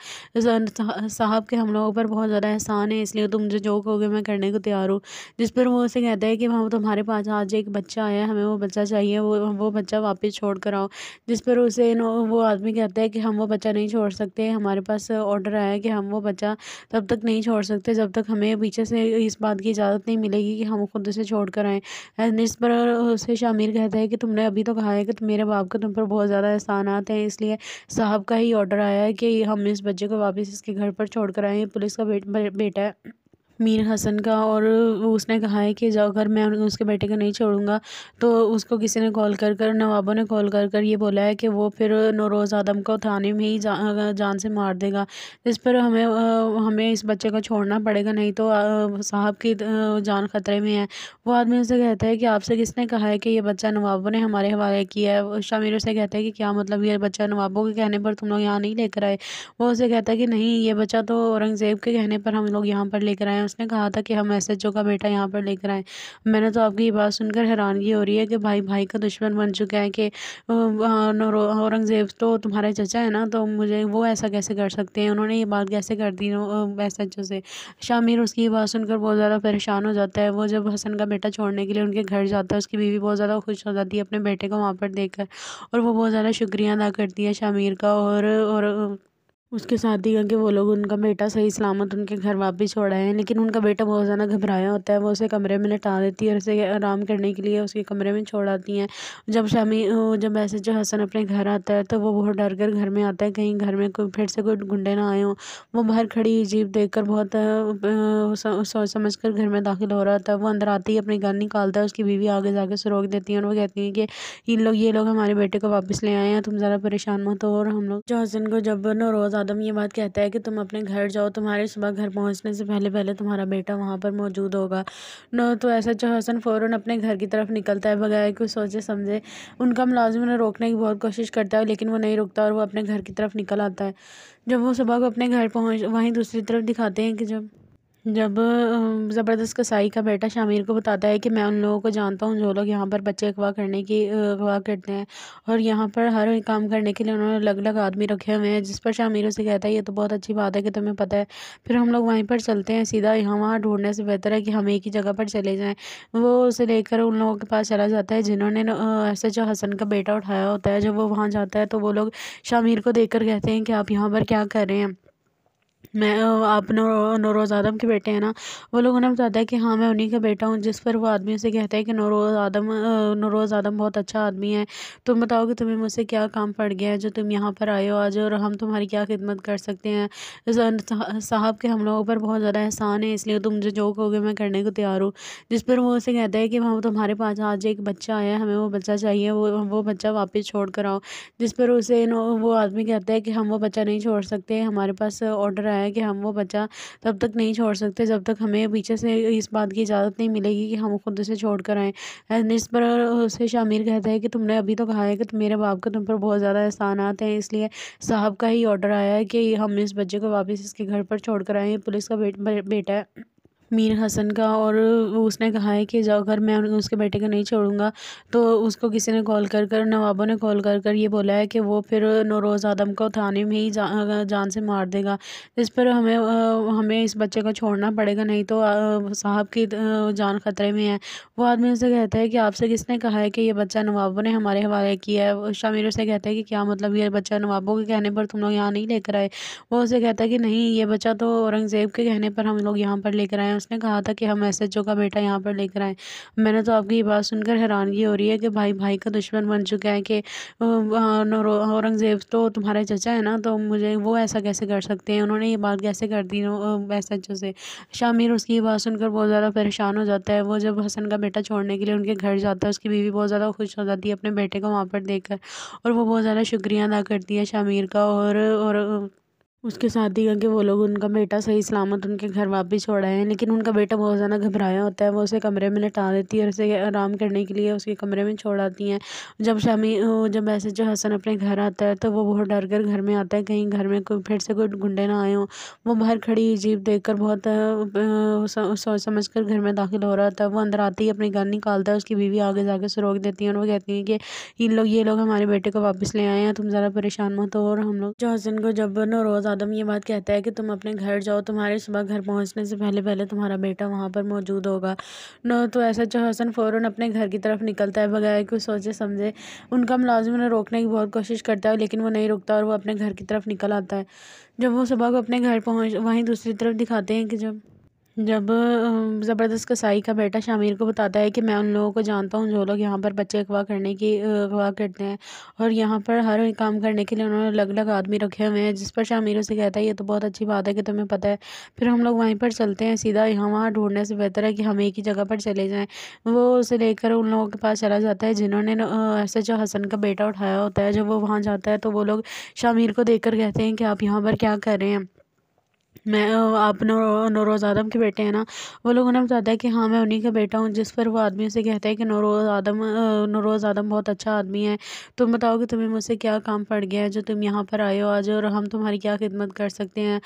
सा- साहब के हम लोगों पर बहुत ज़्यादा एहसान है, इसलिए तुम जो जो कहोगे मैं करने को तैयार हूँ। जिस पर वो उसे कहता है कि वहाँ तुम्हारे पास आज एक बच्चा आया है, हमें वो बच्चा चाहिए, वो वो बच्चा वापस छोड़ कर आओ। जिस पर उसे नो- वो आदमी कहता है कि हम वो बच्चा नहीं छोड़ सकते, हमारे पास ऑर्डर आया है कि हम वो बच्चा तब तक नहीं छोड़ सकते जब तक हमें पीछे से इस बात की इजाज़त नहीं मिलेगी कि हम खुद उसे छोड़ कर आएँ। एंड इस पर उसे शामिर कहता है कि तुमने अभी तो कहा है कि तुम मेरे बाप के तुम पर बहुत ज़्यादा एहसानात हैं, इसलिए साहब का ही ऑर्डर आया है कि हम इस बच्चे को वापस इसके घर पर छोड़ कर आएँ। पुलिस का बेट, बेटा है मीर हसन का, और उसने कहा है कि जो अगर मैं उसके बेटे को नहीं छोड़ूंगा तो उसको किसी ने कॉल कर कर नवाबों ने कॉल कर कर ये बोला है कि वो फिर नौरोज़ आदम को थाने में ही जा, जान से मार देगा। इस पर हमें अ, हमें इस बच्चे को छोड़ना पड़ेगा, नहीं तो अ, साहब की अ, जान खतरे में है। वो आदमी उसे कहता है कि आपसे किसने कहा है कि ये बच्चा नवाबों ने हमारे हवाले किया है। वो शामिर उसे कहता है कि क्या मतलब ये बच्चा नवाबों के कहने पर तुम लोग यहाँ नहीं लेकर आए। वो उसे कहता है कि नहीं, ये बच्चा तो औरंगज़ेब के कहने पर हम लोग यहाँ पर लेकर आए हैं, उसने कहा था कि हम एसएचओ का बेटा यहाँ पर लेकर आए। मैंने तो आपकी ये बात सुनकर हैरानगी हो रही है कि भाई भाई का दुश्मन बन चुका है, कि अ, आ, नौरो- औरंगज़ेब तो तुम्हारे चचा है ना, तो मुझे वो ऐसा कैसे कर सकते हैं, उन्होंने ये बात कैसे कर दी एसएचओ से। शामिर उसकी ये बात सुनकर बहुत ज़्यादा परेशान हो जाता है। वो जब हसन का बेटा छोड़ने के लिए उनके घर जाता है, उसकी बीवी बहुत ज़्यादा खुश हो जाती है अपने बेटे को वहाँ पर देखकर, और वो बहुत ज़्यादा शुक्रिया अदा करती है शामिर का। और और उसके साथ ही कि वो लोग उनका बेटा सही सलामत उनके घर वापस छोड़ आए हैं, लेकिन उनका बेटा बहुत ज़्यादा घबराया होता है। वो उसे कमरे में लेटा देती है और उसे आराम करने के लिए उसके कमरे में छोड़ आती हैं। जब शामी जब ऐसे जो हसन अपने घर आता है तो वो बहुत डर कर घर में आता है, कहीं घर में कोई फिर से कोई गुंडे ना आए हों। वो बाहर खड़ी जीप देख कर बहुत अ, सो- सोच समझ कर घर में दाखिल हो रहा था। वो अंदर आते ही अपनी गन निकालता है, उसकी बीवी आगे जाके उसे रोक देती है और वो कहती है कि इन लोग ये लोग हमारे बेटे को वापस ले आए हैं, तुम ज़्यादा परेशान मत हो। और हम लोग जो हसन को जब न रोज़ आदम ये बात कहता है कि तुम अपने घर जाओ, तुम्हारे सुबह घर पहुंचने से पहले पहले तुम्हारा बेटा वहां पर मौजूद होगा न। तो ऐसा जो हसन फ़ौरन अपने घर की तरफ निकलता है बगैर कुछ सोचे समझे। उनका मुलाजिम उन्हें रोकने की बहुत कोशिश करता है, लेकिन वो नहीं रुकता और वो अपने घर की तरफ निकल आता है। जब वो सुबह को अपने घर पहुंच वहीं दूसरी तरफ दिखाते हैं कि जब जब अ, ज़बरदस्त कसाई का बेटा शामिर को बताता है कि मैं उन लोगों को जानता हूँ जो लोग यहाँ पर बच्चे अगवा करने की अ, अगवा करते हैं, और यहाँ पर हर एक काम करने के लिए उन्होंने अलग अलग आदमी रखे हुए हैं। जिस पर शामिर उसे कहता है ये तो बहुत अच्छी बात है कि तुम्हें पता है। फिर हम लोग वहीं पर चलते हैं सीधा, यहाँ वहाँ ढूंढने से बेहतर है कि हम एक ही जगह पर चले जाएँ। वो उसे लेकर उन लोगों के पास चला जाता है जिन्होंने न, अ, ऐसे जो हसन का बेटा उठाया होता है। जब वो वहाँ जाता है तो वो लोग शामिर को देख कर कहते हैं कि आप यहाँ पर क्या कर रहे हैं, मैं अ, आप नो नौरोज़ आदम के बेटे हैं ना। वो लोग उन्हें बताता है कि हाँ मैं उन्हीं का बेटा हूँ। जिस पर वो आदमी उसे कहता है कि नौरोज़ आदम अ, नौरोज़ आदम बहुत अच्छा आदमी है, तुम बताओ कि तुम्हें मुझसे क्या काम पड़ गया है जो तुम यहाँ पर आए हो आज, और हम तुम्हारी क्या खिदमत कर सकते हैं। सा- साहब के हम लोगों पर बहुत ज़्यादा एहसान है, इसलिए तुम जो जो कहोगे मैं करने को तैयार हूँ। जिस पर वो उसे कहता है कि वहाँ तुम्हारे पास आज एक बच्चा आया है, हमें वो बच्चा चाहिए, वो वो बच्चा वापस छोड़ कर आओ। जिस पर उसे नो- वो आदमी कहता है कि हम वो बच्चा नहीं छोड़ सकते, हमारे पास ऑर्डर आया कि हम वो बच्चा तब तक नहीं छोड़ सकते जब तक हमें पीछे से इस बात की इजाज़त नहीं मिलेगी कि हम खुद उसे छोड़ कर आएँ। एंड इस पर उसे शामिर कहता है कि तुमने अभी तो कहा है कि तुम मेरे बाप के तुम पर बहुत ज़्यादा एहसानात हैं, इसलिए साहब का ही ऑर्डर आया है कि हम इस बच्चे को वापस इसके घर पर छोड़ कर आएँ। ये पुलिस का बेट, बेटा है मीर हसन का, और उसने कहा है कि जो अगर मैं उसके बेटे को नहीं छोड़ूंगा तो उसको किसी ने कॉल कर कर नवाबों ने कॉल कर कर ये बोला है कि वो फिर नौरोज़ आदम को थाने में ही जा, जान से मार देगा। इस पर हमें हमें इस बच्चे को छोड़ना पड़ेगा, नहीं तो साहब की जान खतरे में है। वो आदमी उसे कहता है कि आपसे किसने कहा है कि ये बच्चा नवाबों ने हमारे हवाले किया है। शामिर उसे कहता है कि क्या मतलब, ये बच्चा नवाबों के कहने पर तुम लोग यहाँ नहीं लेकर आए। वो उसे कहता है कि नहीं, ये बच्चा तो औरंगज़ेब के कहने पर हम लोग यहाँ पर लेकर आए। उसने कहा था कि हम एसएचओ का बेटा यहाँ पर लेकर आए। मैंने तो आपकी ये बात सुनकर हैरानगी हो रही है कि भाई भाई का दुश्मन बन चुका है, कि औरंगज़ेब तो तुम्हारा चचा है ना, तो मुझे वो ऐसा कैसे कर सकते हैं, उन्होंने ये बात कैसे कर दी एसएचओ से। शामिर उसकी ये बात सुनकर बहुत ज़्यादा परेशान हो जाता है। वो जब हसन का बेटा छोड़ने के लिए उनके घर जाता है, उसकी बीवी बहुत ज़्यादा खुश हो जाती है अपने बेटे को वहाँ पर देखकर, और वो बहुत ज़्यादा शुक्रिया अदा करती है शामिर का, और और उसके साथ ही कि वो लोग उनका बेटा सही सलामत उनके घर वापस छोड़ आए हैं। लेकिन उनका बेटा बहुत ज़्यादा घबराया होता है। वो उसे कमरे में लिटा देती है और उसे आराम करने के लिए उसके कमरे में छोड़ आती हैं। जब शामी जब ऐसे जो हसन अपने घर आता है तो वो बहुत डर कर घर में आता है, कहीं घर में कोई फिर से कोई गुंडे ना आए हों। वो बाहर खड़ी जीप देखकर बहुत सोच समझ कर घर में दाखिल हो रहा था। वो अंदर आते ही अपनी गन निकालता है। उसकी बीवी आगे जाकर उसे रोक देती है और वो कहती है कि इन लोग ये लोग हमारे बेटे को वापस ले आए हैं, तुम ज़्यादा परेशान मत हो। और हम लोग जो हसन को जब नौरोज़ आदम ये बात कहता है कि तुम अपने घर जाओ, तुम्हारे सुबह घर पहुंचने से पहले पहले तुम्हारा बेटा वहां पर मौजूद होगा। न तो ऐसा जो हसन फ़ौरन अपने घर की तरफ निकलता है बगैर कुछ सोचे समझे। उनका मुलाजिम उन्हें रोकने की बहुत कोशिश करता है लेकिन वो नहीं रुकता और वो अपने घर की तरफ निकल आता है। जब वो सुबह को अपने घर पहुँच वहीं दूसरी तरफ दिखाते हैं कि जब जब ज़बरदस्त कसाई का बेटा शामिर को बताता है कि मैं उन लोगों को जानता हूँ जो लोग यहाँ पर बच्चे अगवा करने की अगवा करते हैं, और यहाँ पर हर एक काम करने के लिए उन्होंने अलग अलग आदमी रखे हुए हैं। जिस पर शामिर से कहता है ये तो बहुत अच्छी बात है कि तुम्हें पता है, फिर हम लोग वहीं पर चलते हैं सीधा, यहाँ वहाँ ढूंढने से बेहतर है कि हम एक ही जगह पर चले जाएँ। वो उसे लेकर उन लोगों के पास चला जाता है जिन्होंने ऐसे जो हसन का बेटा उठाया होता है। जब वो वहाँ जाता है तो वो लोग शामिर को देख कर कहते हैं कि आप यहाँ पर क्या कर रहे हैं, मैं आप नौरोज़ आदम के बेटे हैं ना। वो लोग उन्हें बताता है कि हाँ मैं उन्हीं का बेटा हूँ। जिस पर वो आदमी से कहता है कि नौरोज़ आदम नौरोज़ आदम बहुत अच्छा आदमी है, तुम बताओ कि तुम्हें मुझसे क्या काम पड़ गया है जो तुम यहाँ पर आए हो आज, और हम तुम्हारी क्या खिदमत कर सकते हैं।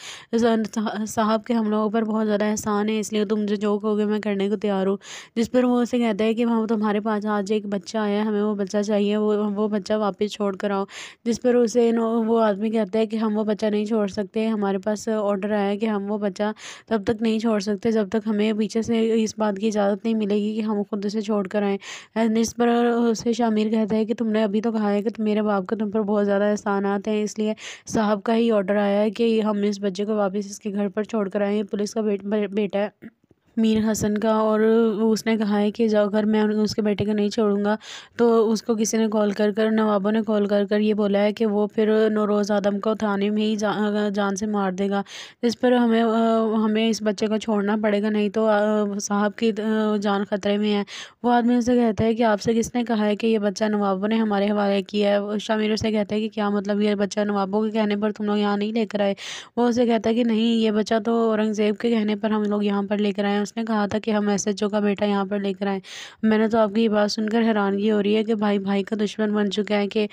साहब के हम लोगों पर बहुत ज़्यादा एहसान है, इसलिए तुम मुझे जो कहोगे मैं करने को तैयार हूँ। जिस पर वो उसे कहता है कि वहाँ तुम्हारे पास आज एक बच्चा आया है, हमें वो बच्चा चाहिए, वो वो बच्चा वापस छोड़ कर आओ। जिस पर उसे वो आदमी कहता है कि हम वो बच्चा नहीं छोड़ सकते, हमारे पास ऑर्डर आया है कि हम वो बच्चा तब तक नहीं छोड़ सकते जब तक हमें पीछे से इस बात की इजाज़त नहीं मिलेगी कि हम खुद उसे छोड़ कर आएँ। एंड इस पर उसे शामिर कहता है कि तुमने अभी तो कहा है कि मेरे बाप के तुम पर बहुत ज़्यादा एहसानात हैं, इसलिए साहब का ही ऑर्डर आया है कि हम इस बच्चे को वापस इसके घर पर छोड़ कर आएँ। ये पुलिस का बेट, बेटा है मीर हसन का, और उसने कहा है कि जो अगर मैं उसके बेटे को नहीं छोड़ूंगा तो उसको किसी ने कॉल कर कर नवाबों ने कॉल कर कर ये बोला है कि वो फिर नौरोज़ आदम को थाने में ही जा, जान से मार देगा। इस पर हमें हमें इस बच्चे को छोड़ना पड़ेगा, नहीं तो साहब की जान खतरे में है। वो आदमी उसे कहता है कि आपसे किसने कहा है कि ये बच्चा नवाबों ने हमारे हवाले किया है। शामिर उसे कहता है कि क्या मतलब, ये बच्चा नवाबों के कहने पर तुम लोग यहाँ नहीं लेकर आए। वो उसे कहता है कि नहीं, ये बच्चा तो औरंगज़ेब के कहने पर हम लोग यहाँ पर लेकर आए। उसने कहा था कि हम एसएचओ का बेटा यहाँ पर लेकर आए। मैंने तो आपकी ये बात सुनकर हैरानगी हो रही है कि भाई भाई का दुश्मन बन चुका है, कि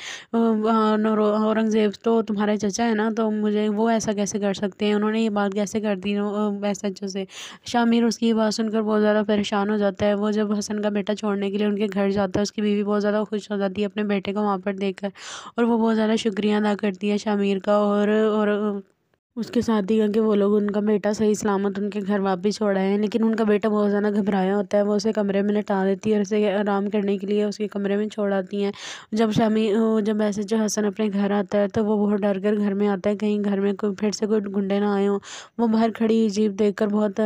औरंगज़ेब तो तुम्हारा चचा है ना, तो मुझे वो ऐसा कैसे कर सकते हैं, उन्होंने ये बात कैसे कर दी एसएचओ से। शामिर उसकी ये बात सुनकर बहुत ज़्यादा परेशान हो जाता है। वो जब हसन का बेटा छोड़ने के लिए उनके घर जाता है, उसकी बीवी बहुत ज़्यादा खुश हो जाती है अपने बेटे को वहाँ पर देखकर, और वो बहुत ज़्यादा शुक्रिया अदा करती है शामिर का, और और उसके साथ ही कि वो लोग उनका बेटा सही सलामत उनके घर वापस छोड़ आए हैं। लेकिन उनका बेटा बहुत ज़्यादा घबराया होता है। वो उसे कमरे में लिटा देती है और उसे आराम करने के लिए उसके कमरे में छोड़ आती हैं। जब शामी जब ऐसे जो हसन अपने घर आता है तो वो बहुत डर कर घर में आता है, कहीं घर में कोई फिर से कोई गुंडे ना आए हों। वो बाहर खड़ी जीप देखकर बहुत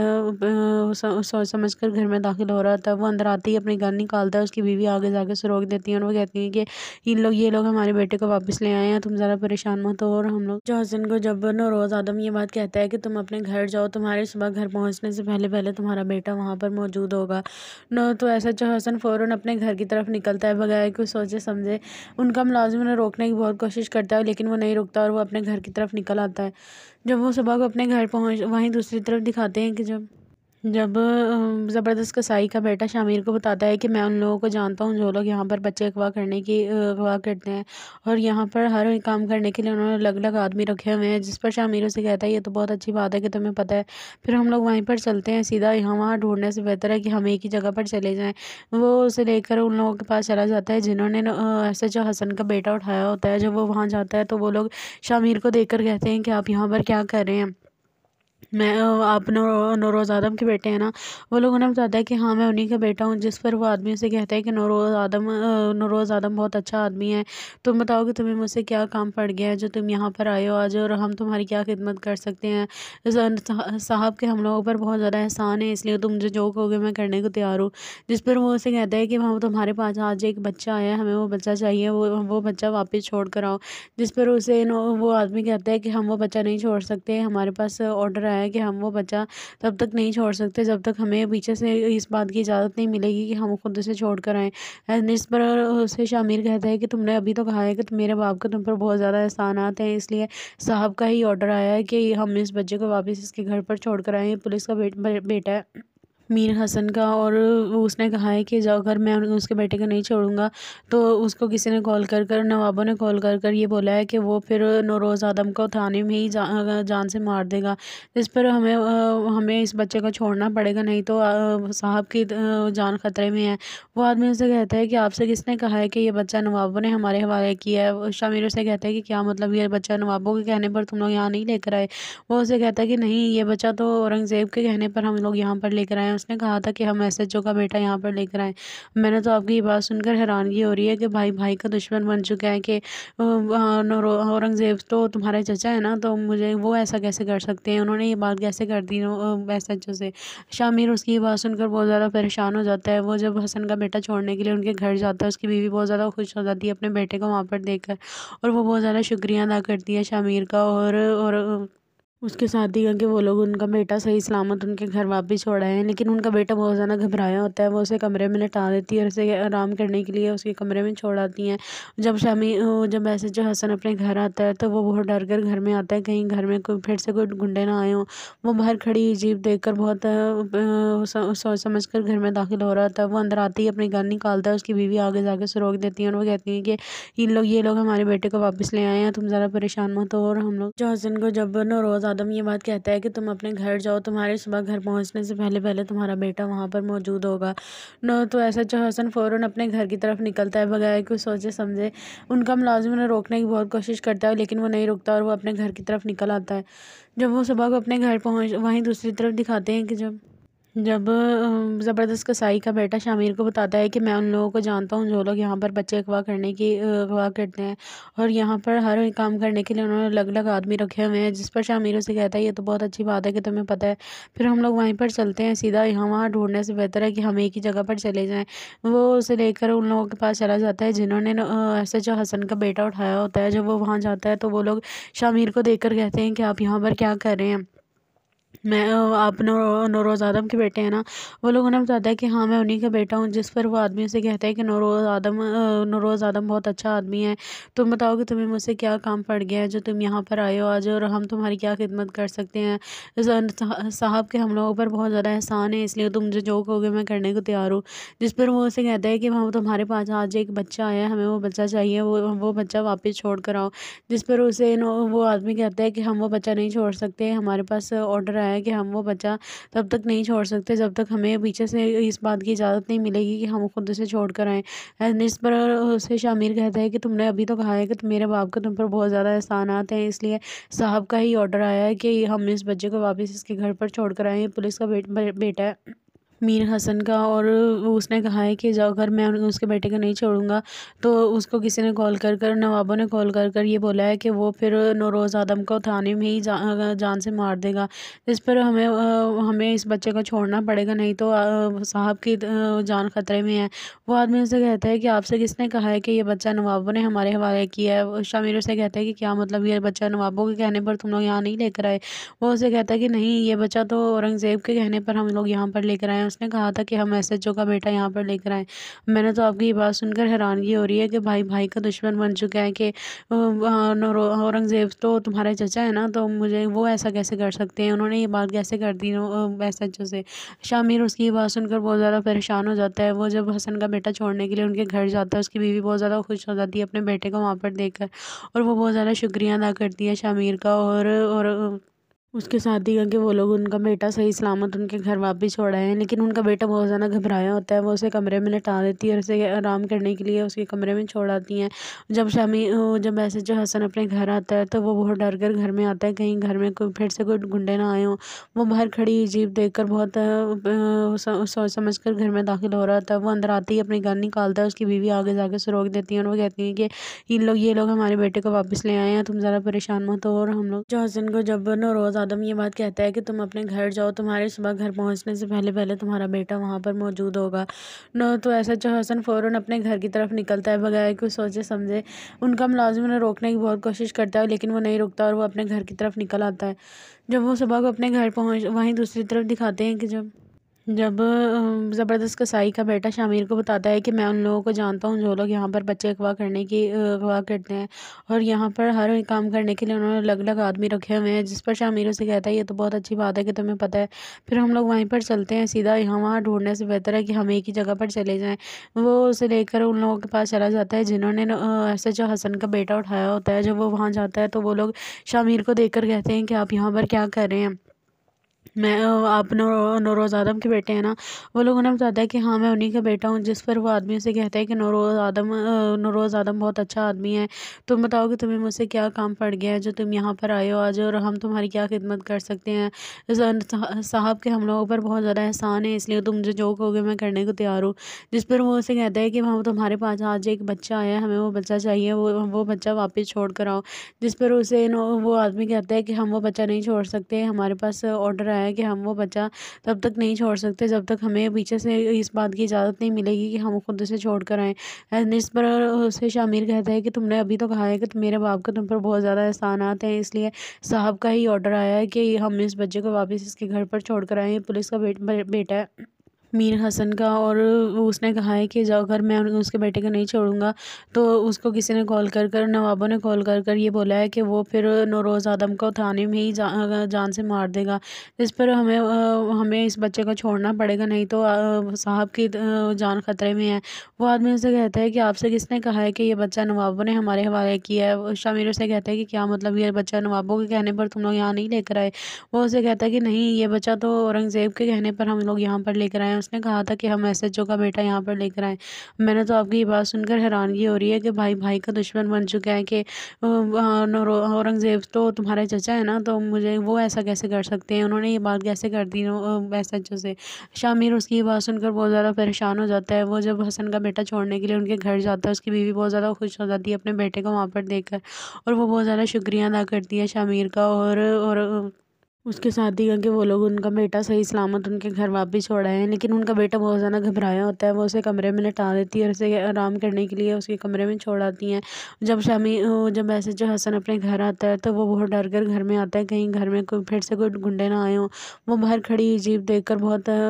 सोच समझ कर घर में दाखिल हो रहा था। वो अंदर आते ही अपनी गन निकालता है। उसकी बीवी आगे जाकर उसे रोक देती है और वो कहती है कि इन लोग ये लोग हमारे बेटे को वापस ले आए हैं, तुम ज़्यादा परेशान मत हो। और हम लोग जो हसन को जब नौरोज़ आदम ये बात कहता है कि तुम अपने घर जाओ, तुम्हारे सुबह घर पहुंचने से पहले पहले तुम्हारा बेटा वहां पर मौजूद होगा। न तो ऐसा जो हसन फ़ौरन अपने घर की तरफ निकलता है बगैर कुछ सोचे समझे। उनका मुलाजिम उन्हें रोकने की बहुत कोशिश करता है लेकिन वो नहीं रुकता और वो अपने घर की तरफ निकल आता है। जब वो सुबह को अपने घर पहुँच वहीं दूसरी तरफ दिखाते हैं कि जब जब अ, ज़बरदस्त कसाई का बेटा शामिर को बताता है कि मैं उन लोगों को जानता हूँ जो लोग यहाँ पर बच्चे अगवा करने की अ, अगवा करते हैं और यहाँ पर हर एक काम करने के लिए उन्होंने अलग अलग आदमी रखे हुए हैं। जिस पर शामिर उसे कहता है ये तो बहुत अच्छी बात है कि तुम्हें पता है। फिर हम लोग वहीं पर चलते हैं सीधा, यहाँ वहाँ ढूंढने से बेहतर है कि हम एक ही जगह पर चले जाएं। वो उसे लेकर उन लोगों के पास चला जाता है जिन्होंने ऐसे जो हसन का बेटा उठाया होता है। जब वो वहाँ जाता है तो वो लोग शामिर को देख कर कहते हैं कि आप यहाँ पर क्या कर रहे हैं, मैं अ, आप नो नौरोज़ आदम के बेटे हैं ना। वो लोग उन्हें बताता है कि हाँ मैं उन्हीं का बेटा हूँ। जिस पर वो आदमी उसे कहता है कि नौरोज़ आदम अ, नौरोज़ आदम बहुत अच्छा आदमी है। तुम बताओ कि तुम्हें मुझसे क्या काम पड़ गया है जो तुम यहाँ पर आए हो आज, और हम तुम्हारी क्या खिदमत कर सकते हैं। सा- साहब के हम लोगों पर बहुत ज़्यादा एहसान है, इसलिए तुम जो जो कहोगे मैं करने को तैयार हूँ। जिस पर वो उसे कहता है कि हम तुम्हारे पास आज एक बच्चा आया है, हमें वो बच्चा चाहिए, वो वो बच्चा वापस छोड़ कर आओ। जिस पर उसे नो- वो आदमी कहता है कि हम वो बच्चा नहीं छोड़ सकते, हमारे पास ऑर्डर आया है कि हम वो बच्चा तब तक नहीं छोड़ सकते जब तक हमें पीछे से इस बात की इजाज़त नहीं मिलेगी कि हम खुद उसे छोड़ कर आएँ। एंड इस पर उसे शामिर कहता है कि तुमने अभी तो कहा है कि तुम मेरे बाप का तुम पर बहुत ज़्यादा एहसानात हैं, इसलिए साहब का ही ऑर्डर आया है कि हम इस बच्चे को वापस इसके घर पर छोड़ कर आएँ। पुलिस का बेट, बेटा है मीर हसन का, और उसने कहा है कि जो अगर मैं उसके बेटे को नहीं छोड़ूंगा तो उसको किसी ने कॉल कर कर नवाबों ने कॉल कर कर ये बोला है कि वो फिर नौरोज़ आदम को थाने में ही जा, जान से मार देगा। इस पर हमें अ, हमें इस बच्चे को छोड़ना पड़ेगा, नहीं तो अ, साहब की अ, जान खतरे में है। वो आदमी उसे कहता है कि आपसे किसने कहा है कि ये बच्चा नवाबों ने हमारे हवाले किया है। वो शामिर उसे कहता है कि क्या मतलब, ये बच्चा नवाबों के कहने पर तुम लोग यहाँ नहीं लेकर आए। वो उसे कहता है कि नहीं, ये बच्चा तो औरंगज़ेब के कहने पर हम लोग यहाँ पर लेकर आए। उसने कहा था कि हम एसएचओ का बेटा यहाँ पर लेकर आए। मैंने तो आपकी ये बात सुनकर हैरानगी हो रही है कि भाई भाई का दुश्मन बन चुका है, कि अ, अ, नौरो- औरंगज़ेब तो तुम्हारे चचा है ना, तो मुझे वो ऐसा कैसे कर सकते हैं, उन्होंने ये बात कैसे कर दी एसएचओ से। शामिर उसकी ये बात सुनकर बहुत ज़्यादा परेशान हो जाता है। वो जब हसन का बेटा छोड़ने के लिए उनके घर जाता है, उसकी बीवी बहुत ज़्यादा खुश हो जाती है अपने बेटे को वहाँ पर देखकर, और वो बहुत ज़्यादा शुक्रिया अदा करती है शामिर का और और उसके साथ ही कि वो लोग उनका बेटा सही सलामत उनके घर वापस छोड़ आए हैं। लेकिन उनका बेटा बहुत ज़्यादा घबराया होता है। वो उसे कमरे में लेटा देती है और उसे आराम करने के लिए उसके कमरे में छोड़ आती हैं। जब शामी अ, जब ऐसे जो हसन अपने घर आता है तो वो बहुत डर कर घर में आता है, कहीं घर में कोई फिर से कोई गुंडे ना आए हों। वो बाहर खड़ी जीप देखकर बहुत अ, अ, सो- सोच समझ कर घर में दाखिल हो रहा था। वो अंदर आते ही अपनी गन निकालता है। उसकी बीवी आगे जाके उसे रोक देती है और वो कहती है कि इन लोग ये लोग हमारे बेटे को वापस ले आए हैं, तुम ज़्यादा परेशान मत हो। और हम लोग जो हसन को जब नौरोज़ आदम ये बात कहता है कि तुम अपने घर जाओ, तुम्हारे सुबह घर पहुंचने से पहले पहले तुम्हारा बेटा वहां पर मौजूद होगा। न तो ऐसा जो हसन फ़ौरन अपने घर की तरफ निकलता है बगैर कुछ सोचे समझे। उनका मुलाजिम उन्हें रोकने की बहुत कोशिश करता है लेकिन वो नहीं रुकता और वो अपने घर की तरफ निकल आता है। जब वो सुबह को अपने घर पहुंच वहीं दूसरी तरफ दिखाते हैं कि जब जब अ, ज़बरदस्त कसाई का बेटा शामिर को बताता है कि मैं उन लोगों को जानता हूँ जो लोग यहाँ पर बच्चे अगवा करने की अ, अगवा करते हैं और यहाँ पर हर एक काम करने के लिए उन्होंने अलग अलग आदमी रखे हुए हैं। जिस पर शामिर उसे कहता है ये तो बहुत अच्छी बात है कि तुम्हें पता है। फिर हम लोग वहीं पर चलते हैं सीधा, यहाँ वहाँ ढूंढने से बेहतर है कि हम एक ही जगह पर चले जाएं। वो उसे लेकर उन लोगों के पास चला जाता है जिन्होंने अ, ऐसे जो हसन का बेटा उठाया होता है। जब वो वहाँ जाता है तो वो लोग शामिर को देख कर कहते हैं कि आप यहाँ पर क्या कर रहे हैं, मैं अ, आप नो नौरोज़ आदम के बेटे हैं ना। वो लोग उन्हें बताता है कि हाँ मैं उन्हीं का बेटा हूँ। जिस पर वो आदमी उसे कहता है कि नौरोज़ आदम अ, नौरोज़ आदम बहुत अच्छा आदमी है। तुम बताओ कि तुम्हें मुझसे क्या काम पड़ गया है जो तुम यहाँ पर आए हो आज, और हम तुम्हारी क्या खिदमत कर सकते हैं। सा- साहब के हम लोगों पर बहुत ज़्यादा एहसान है, इसलिए तुम जो जो कहोगे मैं करने को तैयार हूँ। जिस पर वो उसे कहता है कि हम तुम्हारे पास आज एक बच्चा आया है, हमें वो बच्चा चाहिए, वो वो बच्चा वापस छोड़ कर आओ। जिस पर उसे नो- वो आदमी कहता है कि हम वो बच्चा नहीं छोड़ सकते, हमारे पास ऑर्डर आया है कि हम वो बच्चा तब तक नहीं छोड़ सकते जब तक हमें पीछे से इस बात की इजाज़त नहीं मिलेगी कि हम खुद उसे छोड़ कर आएँ। एंड इस पर उसे शामिर कहता है कि तुमने अभी तो कहा है कि तुम मेरे बाप का तुम पर बहुत ज़्यादा एहसानात हैं, इसलिए साहब का ही ऑर्डर आया है कि हम इस बच्चे को वापस इसके घर पर छोड़ कर आएँ। पुलिस का बेट, बेटा है मीर हसन का, और उसने कहा है कि जो अगर मैं उसके बेटे को नहीं छोड़ूंगा तो उसको किसी ने कॉल कर कर नवाबों ने कॉल कर कर ये बोला है कि वो फिर नौरोज़ आदम को थाने में ही जा, जान से मार देगा। इस पर हमें अ, हमें इस बच्चे को छोड़ना पड़ेगा, नहीं तो अ, साहब की अ, जान खतरे में है। वो आदमी उसे कहता है कि आपसे किसने कहा है कि ये बच्चा नवाबों ने हमारे हवाले किया है। वो शामिर उसे कहता है कि क्या मतलब, ये बच्चा नवाबों के कहने पर तुम लोग यहाँ नहीं लेकर आए। वो उसे कहता है कि नहीं, ये बच्चा तो औरंगज़ेब के कहने पर हम लोग यहाँ पर लेकर आए। उसने कहा था कि हम एस एच ओ का बेटा यहाँ पर लेकर आए। मैंने तो आपकी ये बात सुनकर हैरानगी हो रही है कि भाई भाई का दुश्मन बन चुका है, कि अ, अ, नौरो- औरंगज़ेब तो तुम्हारे चचा है ना, तो मुझे वो ऐसा कैसे कर सकते हैं, उन्होंने ये बात कैसे कर दी एस एच ओ से। शामिर उसकी ये बात सुनकर बहुत ज़्यादा परेशान हो जाता है। वो जब हसन का बेटा छोड़ने के लिए उनके घर जाता है, उसकी बीवी बहुत ज़्यादा खुश हो जाती है अपने बेटे को वहाँ पर देखकर, और वो बहुत ज़्यादा शुक्रिया अदा करती है शामिर का, और और उसके साथ ही कि वो लोग उनका बेटा सही सलामत उनके घर वापस छोड़ आए हैं। लेकिन उनका बेटा बहुत ज़्यादा घबराया होता है। वो उसे कमरे में लिटा देती है और उसे आराम करने के लिए उसके कमरे में छोड़ आती हैं। जब शामी अ, जब ऐसे जो हसन अपने घर आता है तो वो बहुत डर कर घर में आता है, कहीं घर में कोई फिर से कोई गुंडे ना आए हों। वो बाहर खड़ी जीप देखकर बहुत अ, अ, सो- सोच समझ कर घर में दाखिल हो रहा था। वो अंदर आते ही अपनी गन निकालता है। उसकी बीवी आगे जाके उसे रोक देती है और वो कहती है कि इन लोग ये लोग हमारे बेटे को वापस ले आए हैं, तुम ज़्यादा परेशान मत हो। और हम लोग जो हसन को जब नौरोज़ आदम ये बात कहता है कि तुम अपने घर जाओ, तुम्हारे सुबह घर पहुंचने से पहले पहले तुम्हारा बेटा वहां पर मौजूद होगा। न तो ऐसा जो हसन फ़ौरन अपने घर की तरफ निकलता है बगैर कुछ सोचे समझे। उनका मुलाजिम उन्हें रोकने की बहुत कोशिश करता है, लेकिन वो नहीं रुकता और वो अपने घर की तरफ निकल आता है। जब वो सुबह को अपने घर पहुँच वहीं दूसरी तरफ दिखाते हैं कि जब जब अ, ज़बरदस्त कसाई का बेटा शामिर को बताता है कि मैं उन लोगों को जानता हूँ जो लोग यहाँ पर बच्चे अगवा करने की अ, अगवा करते हैं, और यहाँ पर हर एक काम करने के लिए उन्होंने अलग अलग आदमी रखे हुए हैं। जिस पर शामिर उसे कहता है ये तो बहुत अच्छी बात है कि तुम्हें पता है। फिर हम लोग वहीं पर चलते हैं सीधा, यहाँ वहाँ ढूंढने से बेहतर है कि हम एक ही जगह पर चले जाएं। वो उसे लेकर उन लोगों के पास चला जाता है जिन्होंने न, अ, ऐसे जो हसन का बेटा उठाया होता है। जब वो वहाँ जाता है तो वो लोग शामिर को देखकर कहते हैं कि आप यहाँ पर क्या कर रहे हैं, मैं अ, आप नो नौरोज़ आदम के बेटे हैं ना। वो लोग उन्हें बताता है कि हाँ मैं उन्हीं का बेटा हूँ। जिस पर वो आदमी उसे कहता है कि नौरोज़ आदम अ, नौरोज़ आदम बहुत अच्छा आदमी है। तुम बताओ कि तुम्हें मुझसे क्या काम पड़ गया है जो तुम यहाँ पर आए हो आज, और हम तुम्हारी क्या खिदमत कर सकते हैं। ज़न- साह- साहब के हम लोगों पर बहुत ज़्यादा एहसान है, इसलिए तुम मुझे जो कहोगे मैं करने को तैयार हूँ। जिस पर वो उसे कहता है कि हम तुम्हारे पास आज एक बच्चा आया है, हमें वो बच्चा चाहिए, वो वो बच्चा वापस छोड़ कर आओ। जिस पर उसे नो- वो आदमी कहता है कि हम वो बच्चा नहीं छोड़ सकते, हमारे पास ऑर्डर आया है कि हम वो बच्चा तब तक नहीं छोड़ सकते जब तक हमें पीछे से इस बात की इजाज़त नहीं मिलेगी कि हम खुद उसे छोड़ कर आएँ। एंड इस पर उसे शामिर कहता है कि तुमने अभी तो कहा है कि तुम मेरे बाप के तुम पर बहुत ज़्यादा एहसानात हैं, इसलिए साहब का ही ऑर्डर आया है कि हम इस बच्चे को वापस इसके घर पर छोड़ कर आएँ। पुलिस का बेट, बेटा है मीर हसन का, और उसने कहा है कि जो अगर मैं उसके बेटे को नहीं छोड़ूंगा तो उसको किसी ने कॉल कर कर नवाबों ने कॉल कर कर ये बोला है कि वो फिर नौरोज़ आदम को थाने में ही जा, जान से मार देगा। इस पर हमें अ, हमें इस बच्चे को छोड़ना पड़ेगा, नहीं तो अ, साहब की अ, जान खतरे में है। वो आदमी उसे कहता है कि आपसे किसने कहा है कि ये बच्चा नवाबों ने हमारे हवाले किया है। वो शामिर उसे कहता है कि क्या मतलब, ये बच्चा नवाबों के कहने पर तुम लोग यहाँ नहीं लेकर आए। वो उसे कहता है कि नहीं, ये बच्चा तो औरंगज़ेब के कहने पर हम लोग यहाँ पर लेकर आए हैं। उसने कहा था कि हम एस एच ओ का बेटा यहाँ पर लेकर आए। मैंने तो आपकी ये बात सुनकर हैरानगी हो रही है कि भाई भाई का दुश्मन बन चुका है, कि अ, अ, नौरो- औरंगज़ेब तो तुम्हारे चचा है ना, तो मुझे वो ऐसा कैसे कर सकते हैं, उन्होंने ये बात कैसे कर दी एस एच ओ से। शामिर उसकी ये बात सुनकर बहुत ज़्यादा परेशान हो जाता है। वो जब हसन का बेटा छोड़ने के लिए उनके घर जाता है, उसकी बीवी बहुत ज़्यादा खुश हो जाती है अपने बेटे को वहाँ पर देखकर, और वो बहुत ज़्यादा शुक्रिया अदा करती है शामिर का, और और उसके साथ ही कि वो लोग उनका बेटा सही सलामत उनके घर वापस छोड़ आए हैं। लेकिन उनका बेटा बहुत ज़्यादा घबराया होता है। वो उसे कमरे में लिटा देती है और उसे आराम करने के लिए उसके कमरे में छोड़ आती हैं। जब शामी अ, जब ऐसे जो हसन अपने घर आता है तो वो बहुत डर कर घर में आता है, कहीं घर में कोई फिर से कोई गुंडे ना आए हों। वो बाहर खड़ी जीप देखकर बहुत